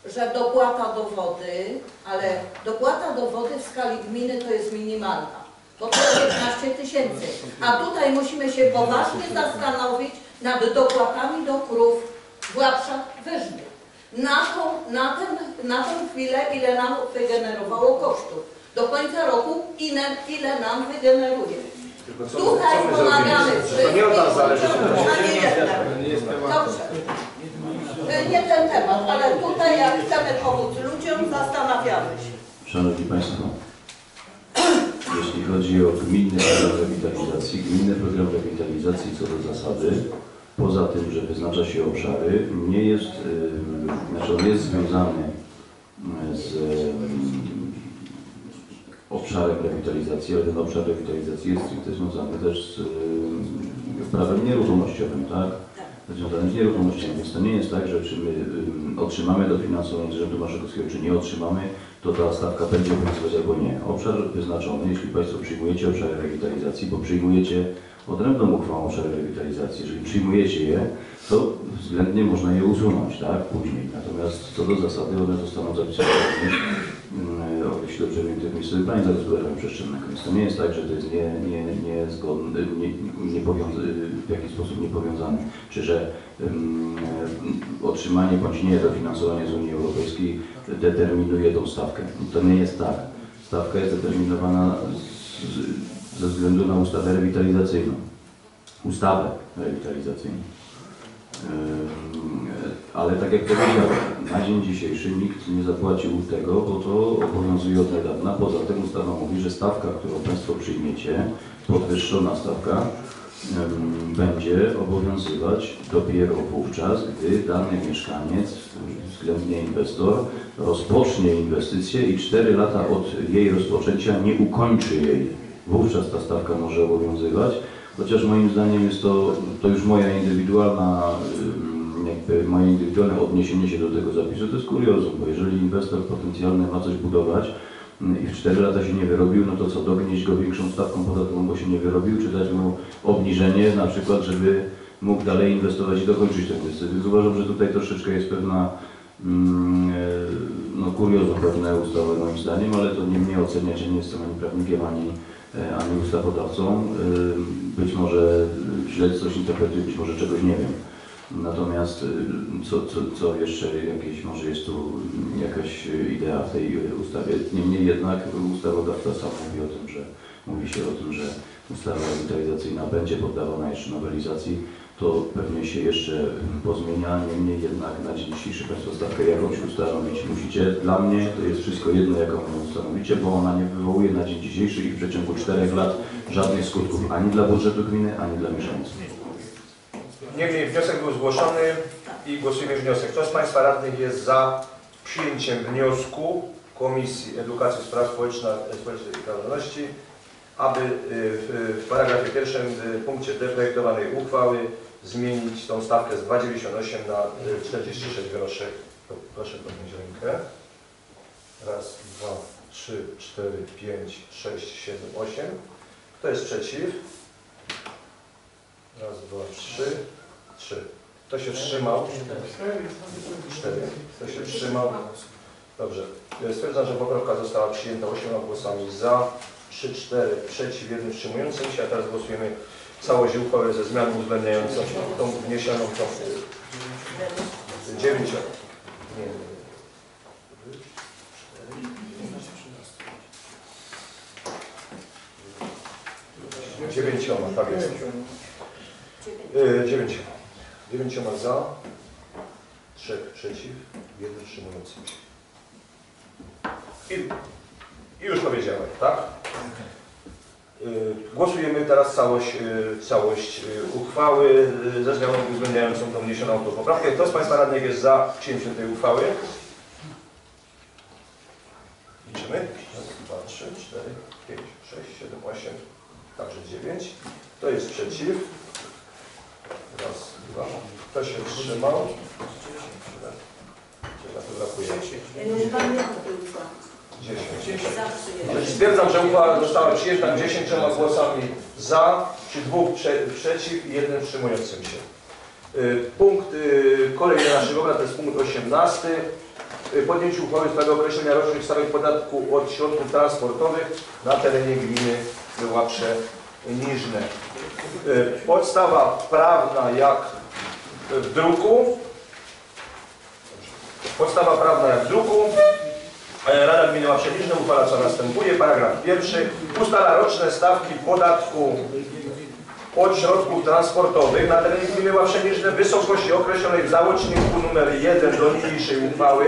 że dopłata do wody, ale dopłata do wody w skali gminy to jest minimalna, bo to jest piętnaście tysięcy. A tutaj musimy się poważnie zastanowić nad dopłatami do krów w Łapszach Wyżnych. Na tą, na, ten, na tą chwilę, ile nam wygenerowało kosztów. Do końca roku ile, ile nam wygeneruje. Tylko co, Tutaj co my pomagamy zrobimy? To nie od nas zależy. a nie jednak. Dobrze. Nie ten temat, ale tutaj jak chcemy pomóc ludziom, zastanawiamy się. Szanowni Państwo, jeśli chodzi o gminny program rewitalizacji, gminny program rewitalizacji co do zasady, poza tym, że wyznacza się obszary, nie jest, yy, znaczy on jest związany z yy, obszarem rewitalizacji, ale ten obszar rewitalizacji jest stricte związany też z yy, prawem nieruchomościowym, tak? Związane z nieruchomościami, więc to nie jest tak, że czy my y, otrzymamy dofinansowanie z Urzędu Marszałkowskiego, czy nie otrzymamy, to ta stawka będzie obowiązywać albo nie. Obszar wyznaczony, jeśli Państwo przyjmujecie obszary rewitalizacji, bo przyjmujecie odrębną uchwałą obszary rewitalizacji, jeżeli przyjmujecie je, to względnie można je usunąć, tak, później. Natomiast co do zasady, one zostaną zapisane również, y, jeśli dobrze wiem, to miejscowy plan zagospodarowania przestrzennego. Więc to nie jest tak, że to jest nie, nie, nie zgodne, nie, nie w jakiś sposób niepowiązane, czy że um, otrzymanie bądź nie dofinansowanie z Unii Europejskiej determinuje tą stawkę. To nie jest tak. Stawka jest determinowana z, ze względu na ustawę rewitalizacyjną. Ustawę rewitalizacyjną. Um, ale tak jak powiedziałem, na dzień dzisiejszy nikt nie zapłacił tego, bo to obowiązuje od niedawna. Poza tym ustawa mówi, że stawka, którą Państwo przyjmiecie, podwyższona stawka, będzie obowiązywać dopiero wówczas, gdy dany mieszkaniec, względnie inwestor, rozpocznie inwestycję i cztery lata od jej rozpoczęcia nie ukończy jej. Wówczas ta stawka może obowiązywać, chociaż moim zdaniem jest to, to już moja indywidualna, jakby moje indywidualne odniesienie się do tego zapisu, to jest kuriozum, bo jeżeli inwestor potencjalny ma coś budować, i w cztery lata się nie wyrobił, no to co, dognieść go większą stawką podatkową, bo się nie wyrobił, czy dać mu obniżenie na przykład, żeby mógł dalej inwestować i dokończyć tę inwestycję. Więc uważam, że tutaj troszeczkę jest pewna mm, no, kuriozum pewne ustawy moim zdaniem, ale to nie mnie oceniać, ja nie jestem ani prawnikiem, ani, ani ustawodawcą. Być może źle coś interpretuję, być może czegoś nie wiem. Natomiast co, co, co jeszcze jakieś, może jest tu jakaś idea w tej ustawie. Niemniej jednak ustawodawca sam mówi o tym, że mówi się o tym, że ustawa rewitalizacyjna będzie poddawana jeszcze nowelizacji. To pewnie się jeszcze pozmienia. Niemniej jednak na dzień dzisiejszy Państwo stawkę jakąś ustanowić musicie. Dla mnie to jest wszystko jedno, jaką ją ustanowicie, bo ona nie wywołuje na dzień dzisiejszy i w przeciągu czterech lat żadnych skutków ani dla budżetu gminy, ani dla mieszkańców. Niemniej wniosek był zgłoszony i głosujemy wniosek. Kto z Państwa radnych jest za przyjęciem wniosku Komisji Edukacji, Spraw Społecznych i Praworządności, aby w paragrafie pierwszym w punkcie D projektowanej uchwały zmienić tą stawkę z dwa przecinek dziewięćdziesiąt osiem na czterdzieści sześć groszy. Proszę podnieść rękę. Raz, dwa, trzy, cztery, pięć, sześć, siedem, osiem. Kto jest przeciw? Raz, dwa, trzy, trzy. Kto się wstrzymał? Cztery. Kto się wstrzymał? Dobrze. Stwierdzam, że poprawka została przyjęta osiemnastoma głosami za, trzy, cztery przeciw, jeden wstrzymującym się, a teraz głosujemy całość uchwały ze zmianą uwzględniającą tą wniesioną tą dziewięć. Nie. Dziewięcioma, tak jest. Yy, dziewięcioma. Dziewięcioma za, trzech przeciw, jeden wstrzymujący się. I, I już powiedziałem, tak? Yy, głosujemy teraz całość, yy, całość yy, uchwały yy, ze zmianą uwzględniającą tą wniesioną autopoprawkę. Kto z Państwa radnych jest za przyjęciem tej uchwały? Liczymy. raz, dwa, trzy, cztery, pięć, sześć, siedem, osiem, także dziewięć. Kto jest przeciw? Raz, dwa. Kto się wstrzymał? Czego tu brakuje? dziesięć. Stwierdzam, że uchwała została przyjęta dziesięcioma głosami za, przy dwóch prze, przeciw i jednym wstrzymującym się. Punkt kolejny naszych obrad to jest punkt osiemnasty. y, podjęciu uchwały w sprawie określenia rocznych stawek podatku od środków transportowych na terenie gminy Łaprze Niżne. Y, Podstawa prawna jak w druku. Podstawa prawna jak w druku. Rada Gminy Łaprze Niżne uchwala co następuje. Paragraf pierwszy. Ustala roczne stawki podatku od środków transportowych na terenie gminy Łaprze Niżne w wysokości określonej w załączniku numer jeden do niniejszej uchwały,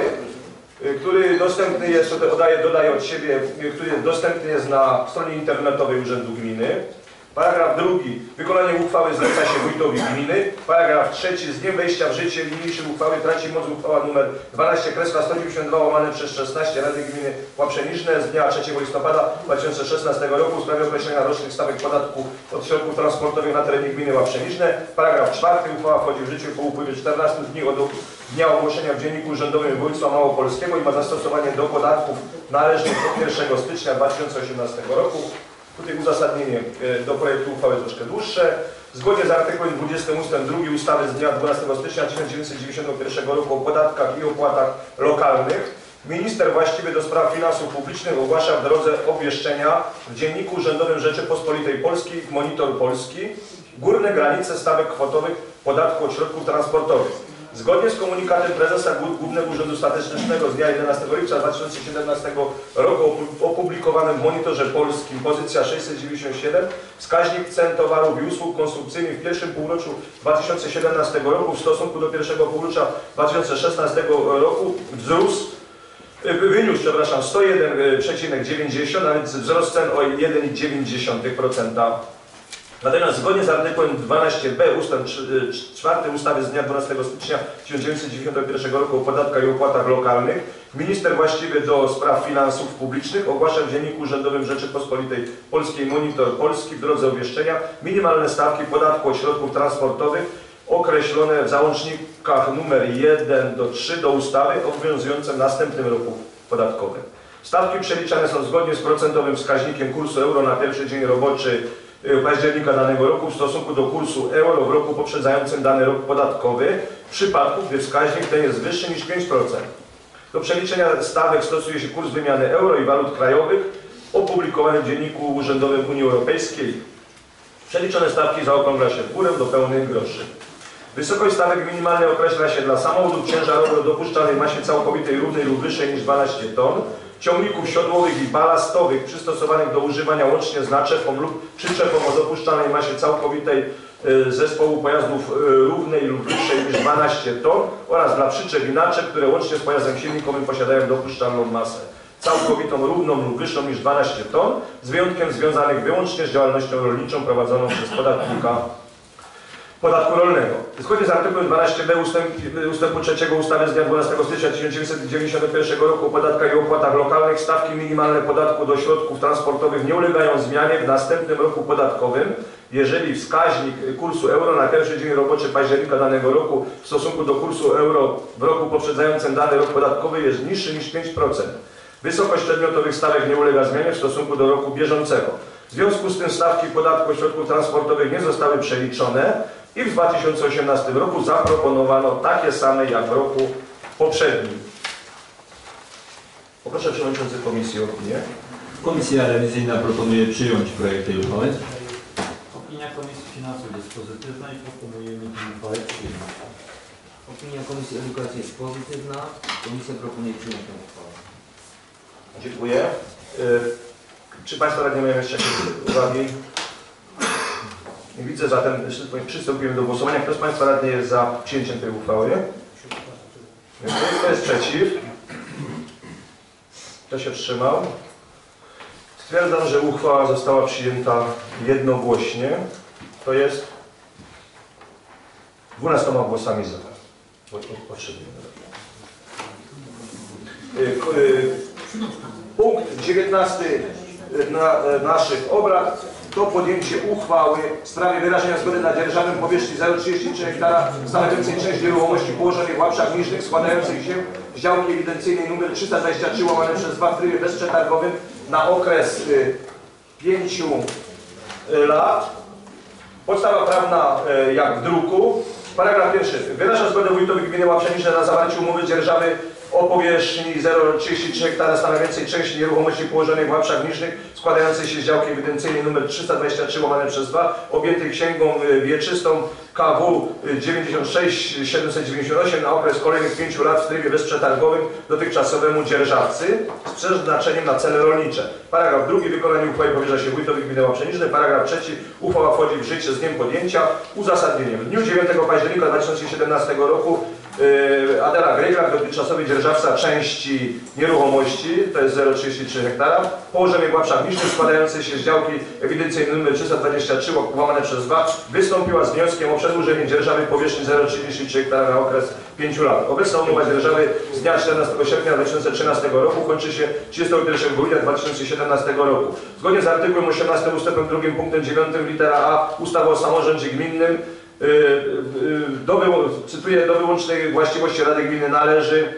który dostępny jest, dodaję, dodaję od siebie, który dostępny jest na stronie internetowej Urzędu Gminy. Paragraf drugi. Wykonanie uchwały zleca się wójtowi gminy. Paragraf trzeci. Z dniem wejścia w życie niniejszej uchwały traci moc uchwała nr dwanaście sto dziewięćdziesiąt dwa łamane przez szesnaście Rady Gminy Łaprze Niżne z dnia trzeciego listopada dwa tysiące szesnastego roku w sprawie określenia rocznych stawek podatku od środków transportowych na terenie gminy Łaprze Niżne. Paragraf czwarty. Uchwała wchodzi w życie po upływie czternastu dni od dnia ogłoszenia w Dzienniku Urzędowym Województwa Małopolskiego i ma zastosowanie do podatków należnych od pierwszego stycznia dwa tysiące osiemnastego roku. Tutaj uzasadnienie do projektu uchwały troszkę dłuższe. Zgodnie z artykułem dwudziestym ustęp drugi ustawy z dnia dwunastego stycznia tysiąc dziewięćset dziewięćdziesiątego pierwszego roku o podatkach i opłatach lokalnych minister właściwy do spraw finansów publicznych ogłasza w drodze obwieszczenia w Dzienniku Urzędowym Rzeczypospolitej Polskiej Monitor Polski górne granice stawek kwotowych podatku od środków transportowych. Zgodnie z komunikatem prezesa Głównego Urzędu Statystycznego z dnia jedenastego lipca dwa tysiące siedemnastego roku opublikowanym w Monitorze Polskim pozycja sześćset dziewięćdziesiąt siedem wskaźnik cen towarów i usług konsumpcyjnych w pierwszym półroczu dwa tysiące siedemnastego roku w stosunku do pierwszego półrocza dwa tysiące szesnastego roku wzrósł, wyniósł, przepraszam, sto jeden przecinek dziewięćdziesiąt, a więc wzrost cen o jeden przecinek dziewięć procent. Natomiast zgodnie z artykułem dwanaście b ustęp czwarty ustawy z dnia dwunastego stycznia tysiąc dziewięćset dziewięćdziesiątego pierwszego roku o podatkach i opłatach lokalnych minister właściwy do spraw finansów publicznych ogłasza w Dzienniku Urzędowym Rzeczypospolitej Polskiej Monitor Polski w drodze obwieszczenia minimalne stawki podatku od środków transportowych określone w załącznikach numer jeden do trzy do ustawy obowiązujące w następnym roku podatkowym. Stawki przeliczane są zgodnie z procentowym wskaźnikiem kursu euro na pierwszy dzień roboczy października danego roku w stosunku do kursu euro w roku poprzedzającym dany rok podatkowy, w przypadku gdy wskaźnik ten jest wyższy niż pięć procent. Do przeliczenia stawek stosuje się kurs wymiany euro i walut krajowych opublikowany w Dzienniku Urzędowym Unii Europejskiej. Przeliczone stawki zaokrągla się w górę do pełnych groszy. Wysokość stawek minimalnej określa się dla samochodów ciężarowych o dopuszczalnej masie całkowitej równej lub wyższej niż dwanaście ton, ciągników siodłowych i balastowych przystosowanych do używania łącznie z naczepą lub przyczepą o dopuszczalnej masie całkowitej zespołu pojazdów równej lub wyższej niż dwanaście ton oraz dla przyczep i naczep, które łącznie z pojazdem silnikowym posiadają dopuszczalną masę całkowitą równą lub wyższą niż dwanaście ton, z wyjątkiem związanych wyłącznie z działalnością rolniczą prowadzoną przez podatnika podatku rolnego. Zgodnie z artykułem dwanaście b ustępu trzeciego ustawy z dnia dwunastego stycznia tysiąc dziewięćset dziewięćdziesiątego pierwszego roku o podatkach i opłatach lokalnych stawki minimalne podatku do środków transportowych nie ulegają zmianie w następnym roku podatkowym, jeżeli wskaźnik kursu euro na pierwszy dzień roboczy października danego roku w stosunku do kursu euro w roku poprzedzającym dany rok podatkowy jest niższy niż pięć procent. Wysokość przedmiotowych stawek nie ulega zmianie w stosunku do roku bieżącego. W związku z tym stawki podatku od środków transportowych nie zostały przeliczone i w dwa tysiące osiemnastym roku zaproponowano takie same jak w roku poprzednim. Poproszę Przewodniczący Komisji o opinię. Komisja rewizyjna proponuje przyjąć projekt tej uchwały. Opinia Komisji Finansów jest pozytywna i proponujemy tę uchwałę przyjąć. Opinia Komisji Edukacji jest pozytywna. Komisja proponuje przyjąć tę uchwałę. Dziękuję. Czy Państwo radni mają jeszcze jakieś uwagi? Nie widzę, zatem przystępujemy do głosowania. Kto z Państwa radnych jest za przyjęciem tej uchwały? Kto jest przeciw? Kto się wstrzymał? Stwierdzam, że uchwała została przyjęta jednogłośnie. To jest dwunastoma głosami za. Punkt dziewiętnasty na naszych obrad to podjęcie uchwały w sprawie wyrażenia zgody na dzierżawę powierzchni zero przecinek trzydzieści trzy hektara stanowiącej część nieruchomości położonych w Łaprszach Niżnych składających się z działki ewidencyjnej nr trzysta dwadzieścia trzy łamane przez dwa w trybie bezprzetargowym na okres y, pięciu y, lat. Podstawa prawna y, jak w druku. Paragraf pierwszy. Wyraża zgodę wójtowi gminy Łaprze Niżne na zawarcie umowy dzierżawy o powierzchni zero przecinek trzydzieści trzy hektara stanowiącej część nieruchomości położonej w łapszach gnicznych składającej się z działki ewidencyjnej nr trzysta dwadzieścia trzy łamane przez dwa objętej księgą wieczystą K W dziewięćdziesiąt sześć siedemset dziewięćdziesiąt osiem na okres kolejnych pięciu lat w trybie bezprzetargowym dotychczasowemu dzierżawcy z przeznaczeniem na cele rolnicze. Paragraf drugi. Wykonanie uchwały powierza się wójtowi gminy Łaprzeniczny. Paragraf trzeci. Uchwała wchodzi w życie z dniem podjęcia. Uzasadnienie. W dniu dziewiątego października dwa tysiące siedemnastego roku yy, Adela Grejglak, dotychczasowy dzierżawca części nieruchomości, to jest zero przecinek trzydzieści trzy hektara, położonej w łapszach gnicznych składającej się z działki ewidencyjnej nr trzysta dwadzieścia trzy łamane przez dwa, wystąpiła z wnioskiem o przedłużenie dzierżawy powierzchni zero przecinek trzydzieści trzy hektara na okres pięciu lat. Obecna umowa dzierżawy z dnia czternastego sierpnia dwa tysiące trzynastego roku kończy się trzydziestego pierwszego grudnia dwa tysiące siedemnastego roku. Zgodnie z artykułem osiemnastym ustępem drugim punktem dziewiątym litera A ustawy o samorządzie gminnym do, cytuję, do wyłącznej właściwości Rady Gminy należy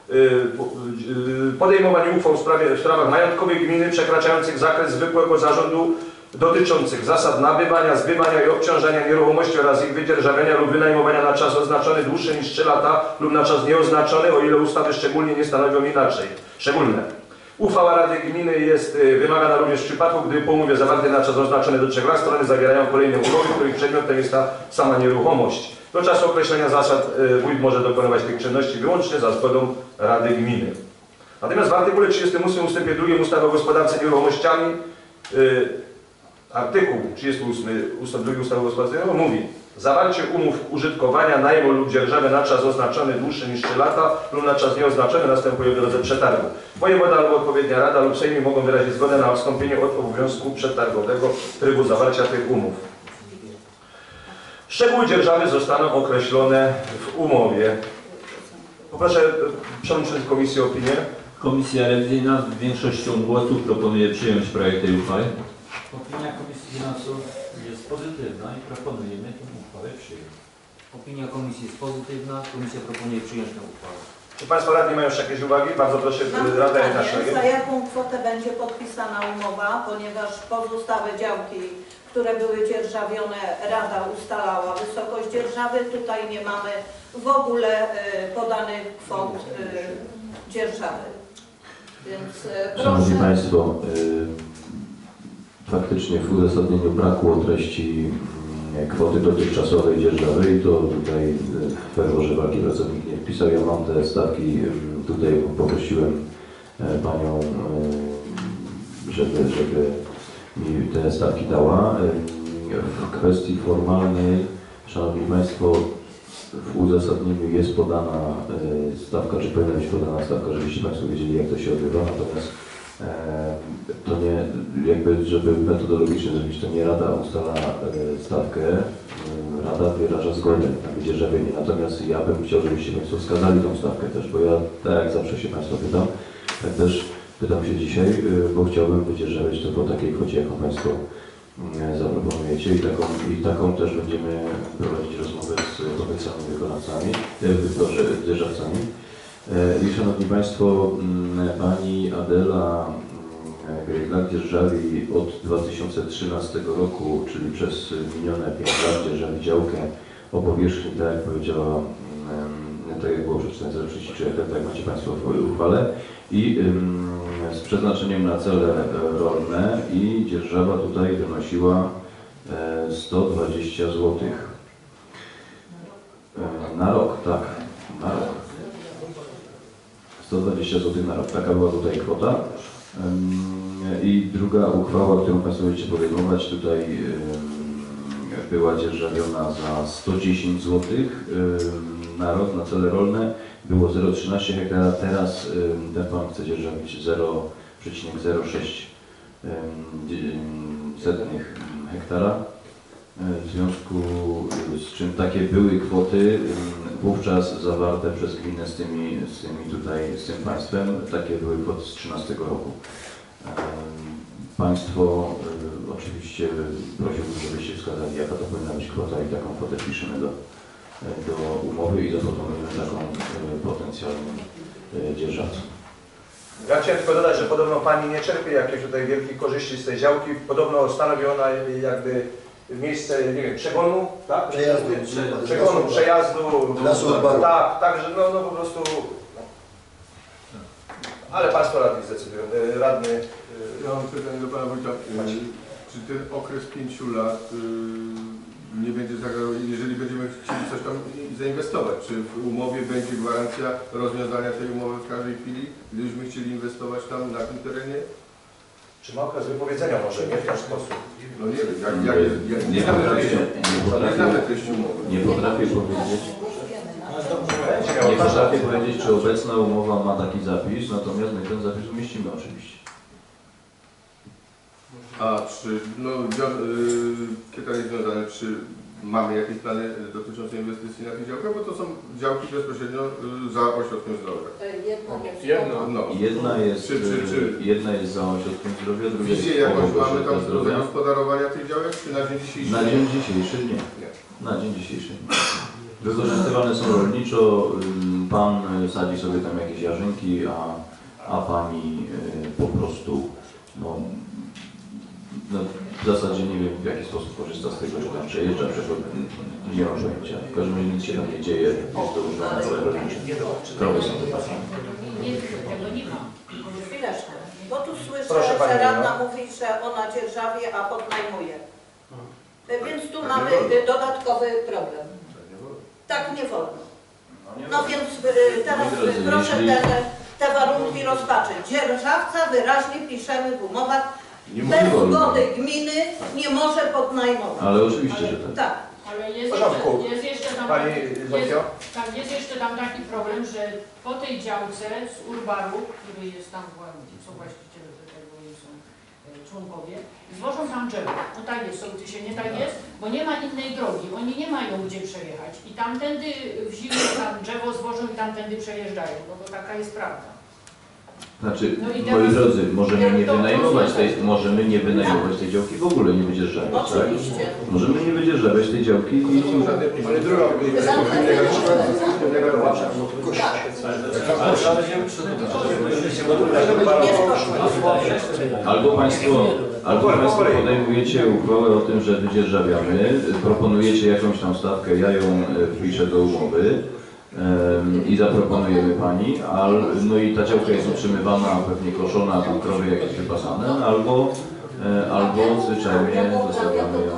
podejmowanie uchwał w, sprawie, w sprawach majątkowych gminy przekraczających zakres zwykłego zarządu dotyczących zasad nabywania, zbywania i obciążania nieruchomości oraz ich wydzierżawienia lub wynajmowania na czas oznaczony dłuższy niż trzy lata lub na czas nieoznaczony, o ile ustawy szczególnie nie stanowią inaczej. Szczególne. Uchwała Rady Gminy jest wymagana również w przypadku, gdy po umowie zawartej na czas oznaczony do trzech lat strony zawierają kolejne umowy, których przedmiotem jest ta sama nieruchomość. Do czasu określenia zasad wójt może dokonywać tych czynności wyłącznie za zgodą Rady Gminy. Natomiast w artykule trzydziestym ósmym ustępie drugim ustawy o gospodarce nieruchomościami yy, artykuł trzydziesty ósmy ustęp drugi ustawy o gospodarce nieruchomościami mówi: zawarcie umów użytkowania, najmu lub dzierżawy na czas oznaczony dłuższy niż trzy lata lub na czas nieoznaczony następuje w drodze przetargu. Wojewoda albo odpowiednia rada lub sejmie mogą wyrazić zgodę na odstąpienie od obowiązku przetargowego w trybu zawarcia tych umów. Szczegóły dzierżawy zostaną określone w umowie. Poproszę przewodniczącego komisji o opinię. Komisja rewizyjna większością głosów proponuje przyjąć projekt tej uchwały. Opinia Komisji Finansów jest pozytywna i proponujemy tę uchwałę przyjąć. Opinia komisji jest pozytywna. Komisja proponuje przyjąć tę uchwałę. Czy Państwo radni mają jeszcze jakieś uwagi? Bardzo proszę, Mam Rada pytanie, Jedna za jaką kwotę będzie podpisana umowa, ponieważ pozostałe działki, które były dzierżawione, Rada ustalała wysokość dzierżawy. Tutaj nie mamy w ogóle y, podanych kwot y, dzierżawy. Więc y, Szanowni proszę. Państwo, y, faktycznie w uzasadnieniu brakło treści y, kwoty dotychczasowej dzierżawy i to tutaj y, w ferworze walki pracownik nie wpisał. Ja mam te stawki, y, tutaj poprosiłem y, Panią, y, żeby, żeby mi te stawki dała. Y, w kwestii formalnej, Szanowni Państwo, w uzasadnieniu jest podana y, stawka, czy powinna być podana stawka, żebyście Państwo wiedzieli, jak to się odbywa, natomiast e, to nie, jakby, żeby metodologicznie zrobić, to nie Rada ustala e, stawkę, e, Rada wyraża zgodę na wydzierżawienie, natomiast ja bym chciał, żebyście Państwo wskazali tą stawkę też, bo ja tak jak zawsze się Państwa pytam, tak też pytam się dzisiaj, e, bo chciałbym wydzierżawiać to po takiej kwocie, jaką Państwo zaproponujecie i taką, i taką też będziemy prowadzić rozmowę z obiecanymi wykonawcami, proszę, dzierżawcami. I Szanowni Państwo, Pani Adela Grejglak dzierżawi od dwa tysiące trzynastego roku, czyli przez minione pięć lat dzierżawi działkę o powierzchni, tak jak powiedziała, tak jak było przeczytane, zero przecinek trzydzieści trzy hektara, tak jak macie Państwo w uchwale, i z przeznaczeniem na cele rolne i dzierżawa tutaj wynosiła sto dwadzieścia złotych na rok, tak, na rok. sto dwadzieścia złotych na rok, taka była tutaj kwota. I druga uchwała, którą Państwo będziecie podejmować, tutaj była dzierżawiona za sto dziesięć złotych na rok na cele rolne. Było zero przecinek trzynaście hektara, teraz ten Pan chce dzierżawić zero przecinek zero sześć hektara. W związku z czym takie były kwoty wówczas zawarte przez gminę z tymi, z tymi tutaj, z tym państwem, takie były kwoty z trzynastego roku. Państwo oczywiście prosiłbym, żebyście wskazali, jaka to powinna być kwota i taką kwotę piszemy do, do umowy i zaproponujemy taką potencjalnym dzierżawcą. Ja chciałem tylko dodać, że podobno Pani nie czerpie jakiejś tutaj wielkich korzyści z tej działki. Podobno stanowi ona jakby miejsce, nie wiem, przegonu, tak? Ale Państwo radni zdecydują. Y, Radny, y, Ja mam pytanie do Pana Wójta. Y, Czy ten okres pięciu lat y, nie będzie zagrał, jeżeli będziemy chcieli coś tam i- zainwestować? Czy w umowie będzie gwarancja rozwiązania tej umowy w każdej chwili, gdybyśmy chcieli inwestować tam na tym terenie? czy ma okres wypowiedzenia może, nie w ten sposób? No nie wiem, jak, jak, jest- jak, Nie potrafię, nie nie potrafię, znamy treści umowy. nie potrafię powiedzieć, Będzie nie miał potrafię powiedzieć, czy obecna umowa ma taki zapis, natomiast my ten zapis umieścimy oczywiście. A czy, no, wio- y, pytanie związane, czy mamy jakieś plany dotyczące inwestycji na tych działkach, bo to są działki bezpośrednio y, za ośrodkiem zdrowia. To jedno jest Jedno, no. Jedna jest, Czy- czy- czy- jedna jest za ośrodkiem zdrowia, druga jest Wizję jakąś obok mamy tam ośrodka do zdrowia. zagospodarowania tych działek, czy na dzień dzisiejszy? Na dzień dzisiejszy nie. Nie. Na dzień dzisiejszy nie. Wykorzystywane są rolniczo, ym, pan y, sadzi sobie tam jakieś jarzynki, a, a pani y, po prostu no, no, w zasadzie nie wiem w jaki sposób korzysta z tego, że tam przejeżdża, przechodzi, nie mam pojęcia. W każdym razie nic się tam nie dzieje, jest to używane pole rolnicze. Krowy są wypatrzone. Tego nie ma. Chwileczkę, bo tu słyszę, Proszę, pani że radna Nino. mówi, że ona dzierżawi, a podnajmuje. Y, Więc tu mamy y, dodatkowy problem. Tak nie wolno. No więc y, teraz Moi drodzy, y, proszę jeśli- te, te warunki rozpatrzeć. Dzierżawca wyraźnie piszemy w umowach, Nie bez wolno. zgody gminy nie może podnajmować. Ale oczywiście, że tak. Tak. Ale W jest porządku. jeszcze, jest jeszcze tam Pani jest, Zofio? tak, jest jeszcze tam taki problem, że po tej działce z Urbaru, który jest tam, są właściciele tego i są e, członkowie, zwożą tam drzewo. No tak jest, sołtysie, nie tak jest? Bo nie ma innej drogi, oni nie mają gdzie przejechać. I tamtędy w zimę tam drzewo zwożą i tamtędy przejeżdżają, no bo taka jest prawda. Znaczy, No i moi teraz- drodzy, możemy nie to- to wynajmować tej, rozwiązać. możemy nie wynajmować tej działki w ogóle, nie wydzierżawiać, tak? Oczywiście. Możemy nie wydzierżawiać tej działki i Ale druga albo Państwo, albo Państwo podejmujecie uchwałę o tym, że wydzierżawiamy, proponujecie jakąś tam stawkę, ja ją e, wpiszę do umowy em, i zaproponujemy Pani, al, no i ta działka jest utrzymywana, pewnie koszona, tam krowy jakieś wypasane, albo, e, albo zwyczajnie zostawiamy ją.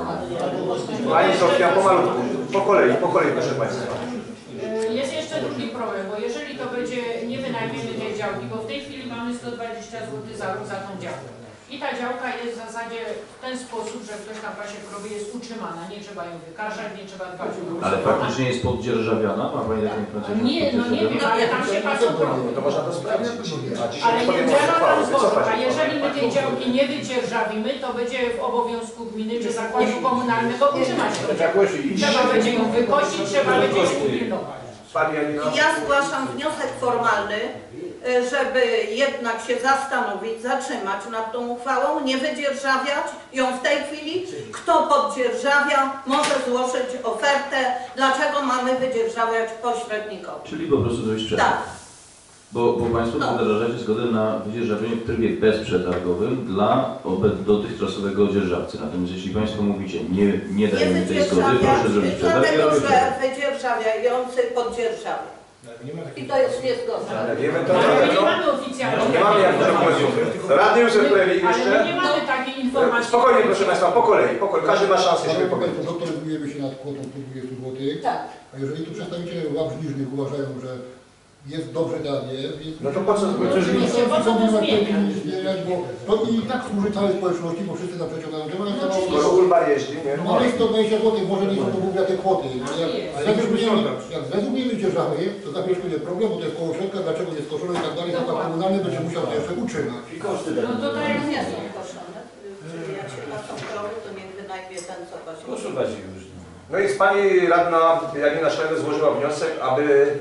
Pani Zofia, pomalutku, po kolei, po kolei proszę Państwa. E, Jest jeszcze drugi problem, bo jeżeli to będzie, nie wynajmiemy tej działki, bo w tej chwili mamy sto dwadzieścia złotych za rok za tą działkę. I ta działka jest w zasadzie w ten sposób, że ktoś na pasie krowy jest utrzymana, nie trzeba ją wykaszać, nie trzeba dbać o nią. Ale faktycznie jest poddzierżawiana? Ma Pani taką informację? że Nie, jest no nie wiem, poddzierżawiana? ale tam się pasą krowy. No to można to sprawdzić. A dzisiaj Ale nie nie podejmą trzeba uchwały, tam zwożyć, wycofać a uchwałę. jeżeli my tej działki nie wydzierżawimy, to będzie w obowiązku gminy czy zakładu komunalnego utrzymać tę działkę. Trzeba będzie ją wykosić, trzeba będzie ją upilnować. Pani Janino? Ja zgłaszam wniosek formalny, y, żeby jednak się zastanowić, zatrzymać nad tą uchwałą, nie wydzierżawiać ją w tej chwili. Kto poddzierżawia, może złożyć ofertę, dlaczego mamy wydzierżawiać pośrednikowi. Czyli po prostu zrobić przetarg. Tak, Bo, bo Państwo No. wyrażacie zgodę na wydzierżawienie w trybie bezprzetargowym dla obe- dotychczasowego dzierżawcy. Natomiast jeśli Państwo mówicie, nie, nie nie dajemy tej zgody, wydzierżawiać, proszę zrobić przetarg, ja dlatego robię że przetarg. wydzierżawiający podzierżawia. I to jest niezgodne. Ale wiemy to, Ale my nie no, mamy oficjalnie. nie mamy jak dokumentów. Radny Józef Plewi Ale my jeszcze. nie mamy takiej informacji. Spokojnie proszę Państwa, po kolei, po kolei. Każdy ma szansę się Ale wypowiedzieć. doktorujemy się nad kwotą stu dwudziestu złotych, Tak. a jeżeli tu przedstawiciele ław niżnych uważają, że jest dobrze danie, więc... No to po co to zmieniać? Oczywiście, po co to zmieniać? zmieniać, bo to i tak służy całej społeczności, bo wszyscy na przeciągają drzewa, No ale Skoro Ulbar jeździ, nie? no ale sto dwadzieścia złotych, może nie są to w ogóle te kwoty. No, jak zrezygnujemy, jak zrezygnujemy dzierżawy, to za chwilę będzie problem, bo to jest koło środka, dlaczego nie skoszone i tak dalej, zakład komunalny będzie musiał to jeszcze utrzymać. No to tak jak Nie są koszone. Czyli jak się pasą krowy, to niech wynajmie ten, co pasi. Proszę bardziej już. No i pani radna Janina Szleder złożyła wniosek, aby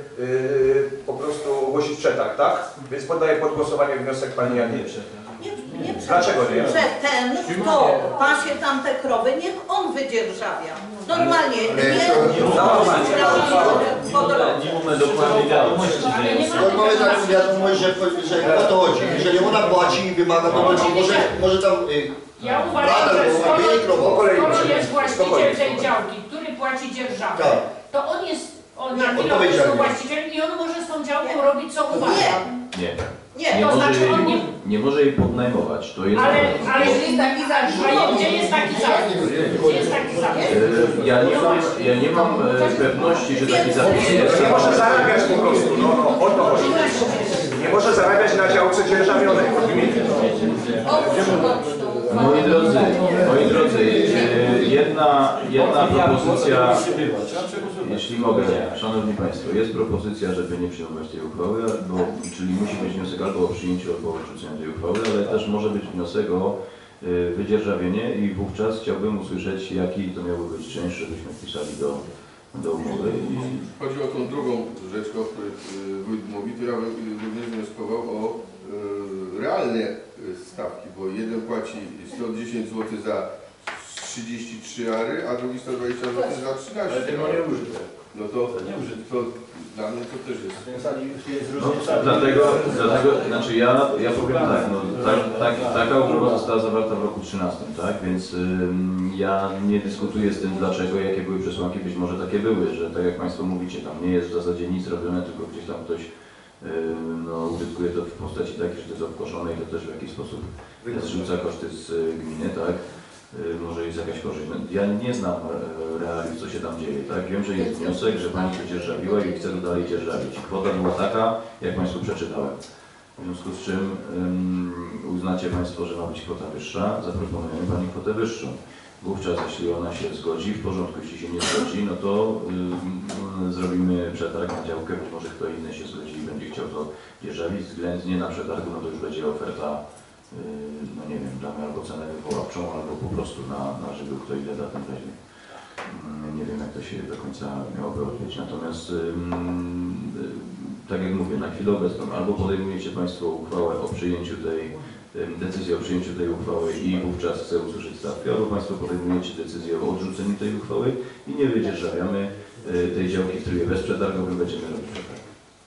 yy, po prostu ogłosić przetarg, tak? Więc poddaję pod głosowanie wniosek pani Janiny. Nie, nie Dlaczego nie? Że ten, kto pasie tamte krowy, niech on wydzierżawia. Normalnie, nie... po drodze. Nie mamy dokładnej wiadomości, Ale nie że Bo mamy taką wiadomość, że, że o to chodzi. Jeżeli ona płaci i wymaga, to może, może, może tam... Y, Ja uważam, Nadal, że bo skoro, ma piękno, bo- kolei, skoro proszę jest państwa, właściciel spokojnie, tej spokojnie. działki, który płaci dzierżawę, Tak. to on jest on na tyle Odpowiedzialny. obecny właścicielem i on może z tą działką robić co uważa. Nie, Nie. Nie, Nie to może, znaczy jej, on nie- nie może jej podnajmować. To jest. Ale, ale Jest taki zapis. a gdzie jest taki zapis? Gdzie jest taki zapis? E, Ja nie mam, ja nie mam e, pewności, że taki zapis jest. Nie może zarabiać po prostu, no, no o to chodzi. Nie może zarabiać na działce dzierżawionej w gminie. Moi drodzy, moi drodzy, e, jedna, jedna propozycja, jeśli mogę, Szanowni Państwo, jest propozycja, żeby nie przyjmować tej uchwały, bo, czyli musi być wniosek albo o przyjęciu, albo o odrzuceniu tej uchwały, ale też może być wniosek o e, wydzierżawienie i wówczas chciałbym usłyszeć, jaki to miałby być część, żebyśmy wpisali do, do umowy. I Chodzi o tą drugą rzecz, o której y, wójt mówi, to ja bym y, również wnioskował o y, realne y, stawki, bo jeden płaci sto dziesięć złotych za trzydzieści trzy ary, a drugi sto dwadzieścia złotych za trzynaście. Ale to nie użyte. No to, to dla mnie to też jest. No, dlatego, dlatego, znaczy ja, ja powiem tak, no, tak, tak, taka umowa została zawarta w roku trzynastym, tak, więc ym, ja nie dyskutuję z tym dlaczego, jakie były przesłanki, być może takie były, że tak jak Państwo mówicie, tam nie jest w zasadzie nic robione, tylko gdzieś tam ktoś ym, no, użytkuje to w postaci takiej, że to jest obkoszone i to też w jakiś sposób zrzuca koszty z y, gminy, tak. Może jest jakaś korzyść. No, ja nie znam realiów, co się tam dzieje. Tak? Wiem, że jest wniosek, że Pani to dzierżawiła i chce to dalej dzierżawić. Kwota była taka, jak Państwu przeczytałem. W związku z czym um, uznacie Państwo, że ma być kwota wyższa, zaproponujemy Pani kwotę wyższą. Wówczas, jeśli ona się zgodzi, w porządku, jeśli się nie zgodzi, no to um, zrobimy przetarg na działkę, być może kto inny się zgodzi i będzie chciał to dzierżawić. Względnie na przetargu, no to już będzie oferta, no nie wiem, damy albo cenę wywoławczą, albo po prostu na, na żywioł, kto ile da, ten weźmie. Nie wiem, jak to się do końca miałoby odbyć. Natomiast, tak jak mówię, na chwilę obecną albo podejmujecie Państwo uchwałę o przyjęciu tej, decyzję o przyjęciu tej uchwały i wówczas chcę usłyszeć stawkę, albo Państwo podejmujecie decyzję o odrzuceniu tej uchwały i nie wydzierżawiamy tej działki w trybie bezprzetargowym, będziemy robić przetarg.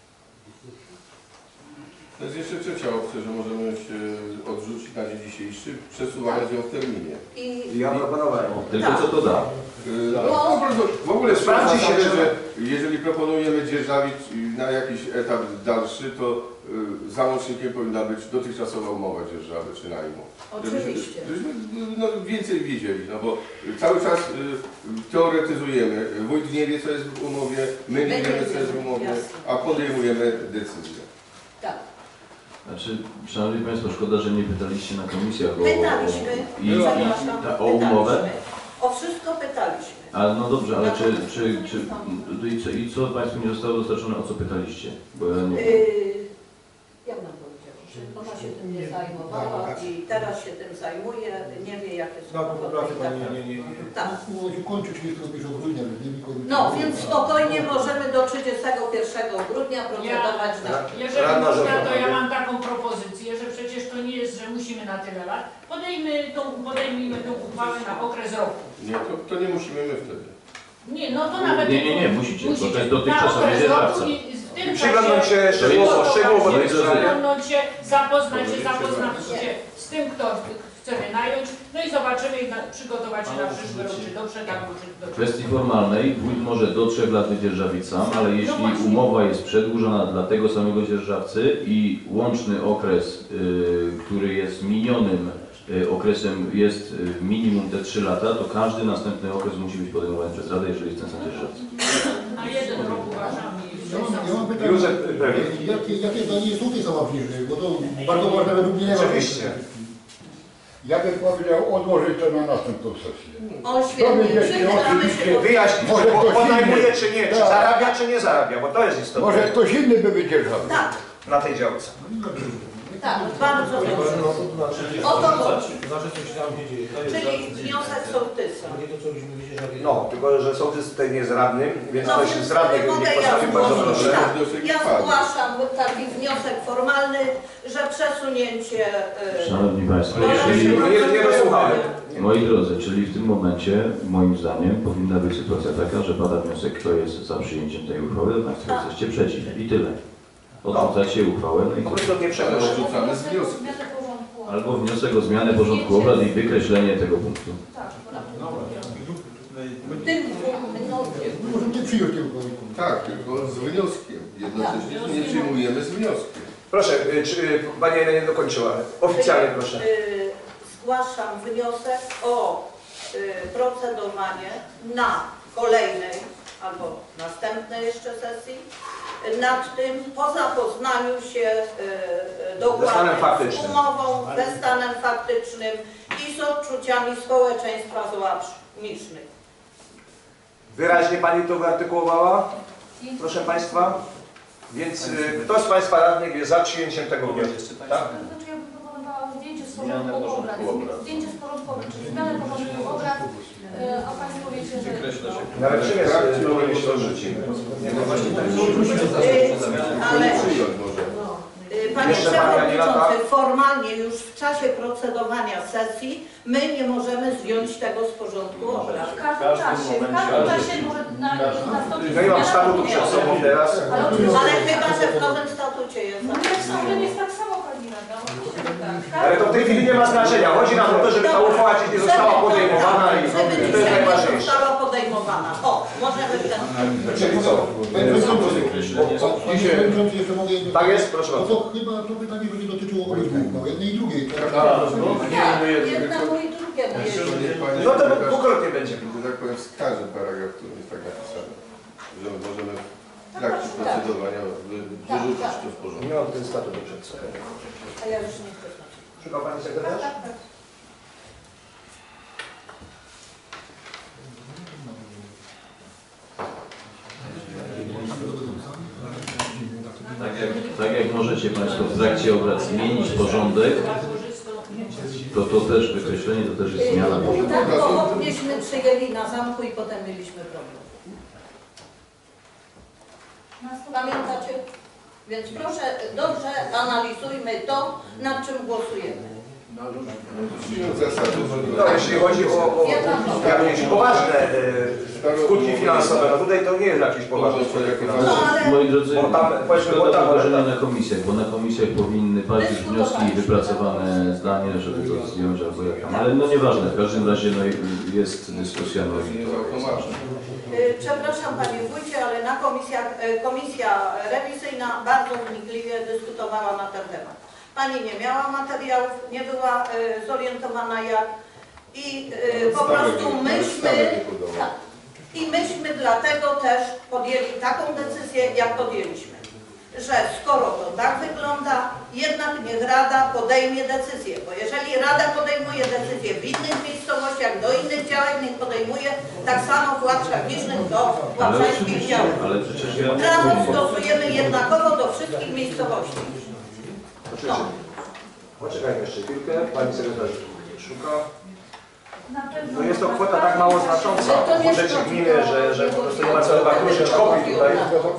To jest jeszcze trzecia opcja, że możemy się odrzucić na dzień dzisiejszy, przesuwając ją w terminie. I Ja proponowałem. Tylko co to da? Yy, no, po prostu w ogóle sprawdzi się, że jeżeli proponujemy dzierżawić na jakiś etap dalszy, to yy, załącznikiem powinna być dotychczasowa umowa dzierżawy czy najmu. Oczywiście. Żebyśmy no, więcej wiedzieli, no bo cały czas yy, teoretyzujemy. Wójt nie wie, co jest w umowie, my nie wiemy, co jest w umowie, a podejmujemy decyzję. Tak. Znaczy, Szanowni Państwo, szkoda, że nie pytaliście na komisjach o, Pytaliśmy. o, i, i, ta, o umowę. O wszystko pytaliśmy. A no dobrze, ale czy, czy, czy i, co, i co Państwu nie zostało dostarczone, o co pytaliście? Bo ja nie... Yy, jak nam powiedziała, że ona się tym nie zajmowała i teraz się tym zajmuje, nie wie jakie są powody i tak dalej. Tak. Umowa się kończy trzydziestego pierwszego grudnia, więc nie wykończy. No, więc spokojnie możemy do trzydziestego pierwszego grudnia procedować Ja, nad jeżeli można, to ja mam taką propozycję, że przecież to nie jest, że musimy na tyle lat. Podejmy tą, podejmijmy tą uchwałę na okres roku. Nie, to, to nie musimy my wtedy. Nie, no to nawet... Nie, nie, nie, musicie, bo to jest na dotychczasowy okres dzierżawca. roku i w tym Przyglądnąć czasie... się szczegółowo, szczegółowo do tej sprawy. Przyglądnąć się, zapoznać się, zapoznać się z tym, kto chce wynająć, no i zobaczymy i na, przygotować się na przyszły rok, czy do przetargu, czy do... W kwestii formalnej wójt może do trzech lat wydzierżawić sam, ale jeśli umowa jest przedłużona dla tego samego dzierżawcy i łączny okres, y, który jest minionym y, okresem jest y, minimum te trzy lata, to każdy następny okres musi być podejmowany przez Radę, jeżeli jest ten sam dzierżawca. Na jeden rok uważam i... Ja mam, ja mam pytanie, Józef, pewnie. jakie, jakie zdanie słupy są ważniejsze, bo to bardzo ważne według mnie. Oczywiście. Ja bym powiedział odłożyć to na następną sesję. O świetnie, przygotamy się. Wyjaśnij, Może czy ktoś podnajmuje inny. czy nie, czy Tak. zarabia czy nie zarabia, bo to jest istotne Może ktoś inny by wydzierżawił. Tak, na tej działce. tak, bardzo dobrze. O to chodzi. Znaczy coś tam się dzieje. To jest Czyli za- wniosek sołtysa. Nie to co byśmy wiedzieli. No, tylko że sołtys tutaj nie jest radnym, więc No ktoś więc z radnych mogę niech ja postawi, bardzo zgłosić, proszę. tak. Wniosek Ja padł. zgłaszam taki wniosek formalny, że przesunięcie... y, Szanowni Państwo, No, jeżeli... No nie, nie dosłuchałem. Moi drodzy, czyli w tym momencie, moim zdaniem, powinna być sytuacja taka, że pada wniosek, kto jest za przyjęciem tej uchwały, a Państwo jesteście przeciw. I tyle. Odrzucacie uchwałę, no i Po co? prostu nie przenoszę. Odrzucamy z wnioskiem. Albo Albo wniosek o zmianę porządku obrad i wykreślenie tego punktu. tak, Tym dwóm wnioskiem. Może nie przyjąć tego projektu. Tak, tylko z wnioskiem. Jednocześnie nie przyjmujemy z wnioskiem. Proszę, y, czy y, Pani Elena nie dokończyła. Oficjalnie proszę. Y, Zgłaszam wniosek o y, procedowanie na kolejnej albo następnej jeszcze sesji y, nad tym po zapoznaniu się y, dokładnie stanem z faktycznym. umową, ze stanem faktycznym i z odczuciami społeczeństwa zoologicznych. Wyraźnie Pani to wyartykułowała, proszę Państwa. Więc y, kto z Państwa radnych jest za przyjęciem tego wniosku? Tak? To znaczy ja bym proponowała zdjęcie z porządku obrad. Zdjęcie z porządku obrad, czyli zmianę porządku obrad, e, a Państwo wiecie, że... Nawet czym jest y, jeśli odrzucimy? Nie, no właśnie tak. Ale y, Panie Jeszcze Pani Aniela, Przewodniczący, formalnie już w czasie procedowania sesji my nie możemy zdjąć tego z porządku obrad. W każdym czasie, w każdym czasie może na, nastąpić... No i mam statutu przed sobą teraz. Ale oczywiście... Ale chyba, że w nowym statucie jest. No nie, w statucie jest tak samo, Pani Rada. Oczywiście, że tak. Ale to w tej chwili nie ma znaczenia. Chodzi nam o to, żeby ta uchwała dziś nie została podejmowana i Żeby to jest dzisiaj nie najważniejsze. została podejmowana. O, możemy w ten sposób. Czyli co? Tak jest, proszę No bardzo. to chyba to pytanie będzie dotyczyło obydwu, no jednej i drugiej. Tak, jednemu i drugiemu. No to dwukrotnie będzie. Że tak powiem, wskażę paragraf, który jest tak napisany, że możemy w trakcie procedowania wy- wyrzucić to w porządku. Nie mam ten statut przed sobą. A ja już nie chcę znać. Szukał Pani sekretarz? Tak, tak. Tak jak, tak jak możecie Państwo w trakcie obrad zmienić porządek, to to też wykreślenie, to też jest zmiana porządku. Tak pochopnieśmy przyjęli na zamku i potem mieliśmy problem. Pamiętacie? Więc proszę, dobrze analizujmy to, nad czym głosujemy. No, jeśli chodzi o, o jakieś poważne e, skutki finansowe, no tutaj to nie jest jakieś poważne skutki finansowe. Moi drodzy, Bo tam, powiedzmy, bo szkoda tam, wydarzenia na komisjach, bo na komisjach powinny paść wnioski i wypracowane zdanie, żeby to zdjąć albo jak tam. Ale no nieważne, w każdym razie no, jest dyskusja, no i to Y, Przepraszam Panie Wójcie, ale na komisjach, y, komisja rewizyjna bardzo wnikliwie dyskutowała na ten temat. Pani nie miała materiałów, nie była y, zorientowana jak i y, po prostu myśmy, tak, i myśmy dlatego też podjęli taką decyzję, jak podjęliśmy. Że skoro to tak wygląda, jednak niech Rada podejmie decyzję, bo jeżeli Rada podejmuje decyzję w innych miejscowościach, do innych działań, niech podejmuje tak samo w Łatrzach Wicznych do Łatrzańskich działów. ale przecież ja... Prawo stosujemy jednakowo do wszystkich miejscowości. No. Poczekajmy jeszcze chwilkę, Pani sekretarz szuka. No jest to kwota tak mało znacząca w budżecie gminy, że, że po prostu nie ma co chyba kruszyć kopii tutaj.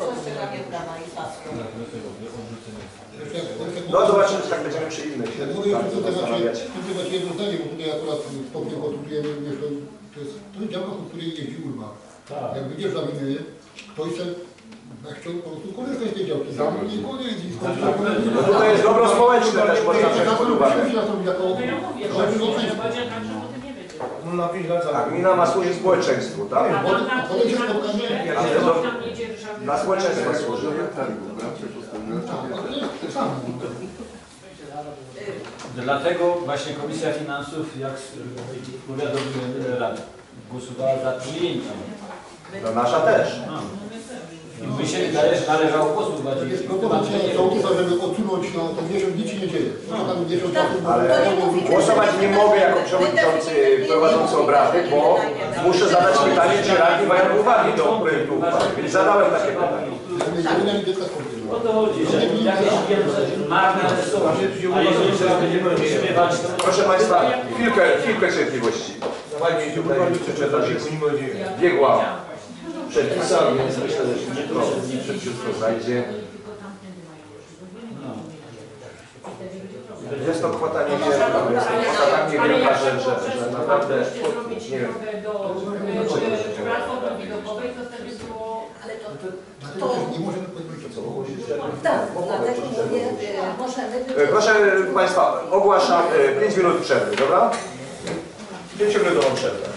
No zobaczymy, czy tak będziemy przy innych się Mogę jeszcze w tym temacie, zastanawiać. w tym temacie jedno zdanie, bo tutaj akurat z Tomkiem konsultujemy, wiesz, to, to jest, to jest działka, po której jeździ Urba. Jak wyjdziesz za winy, ktoś chce, jak chciał po prostu korzystać z tej działki, zamknij i koniec i skończyć. No tutaj jest dobro społeczne też można wziąć pod uwagę. No na pięć lat Tak, gmina ma służyć społeczeństwu, tak? Dla społeczeństwa służy. Dlatego właśnie Komisja Finansów, jak powiadomimy Radę, głosowała za przyjęciem. No nasza też. No. I mi się wydaje, że należało głosować. Jest propozycja sołtysa, żeby odsunąć na ten miesiąc, nic się nie dzieje. Może tam miesiąc czasu, Ale głosować nie mogę jako przewodniczący prowadzący obrady, bo muszę zadać pytanie, czy radni mają uwagi do projektu uchwały. Więc zadałem takie pytanie. O to chodzi, że jakieś pieniądze marne są, a jeżeli coś będziemy utrzymywać, to... Proszę Państwa, chwilkę, chwilkę cierpliwości. Pani tutaj sekretarz jest biegła przepisami, więc myślę, że się szybko, szybciutko znajdzie. Jest to kwota niewielka, jest to kwota tak niewielka, że, że, że naprawdę nie wiem. Ale to, to, tak, dlatego mówię, możemy... Proszę Państwa, ogłaszam pięć minut przerwy, dobra? pięciominutową przerwę.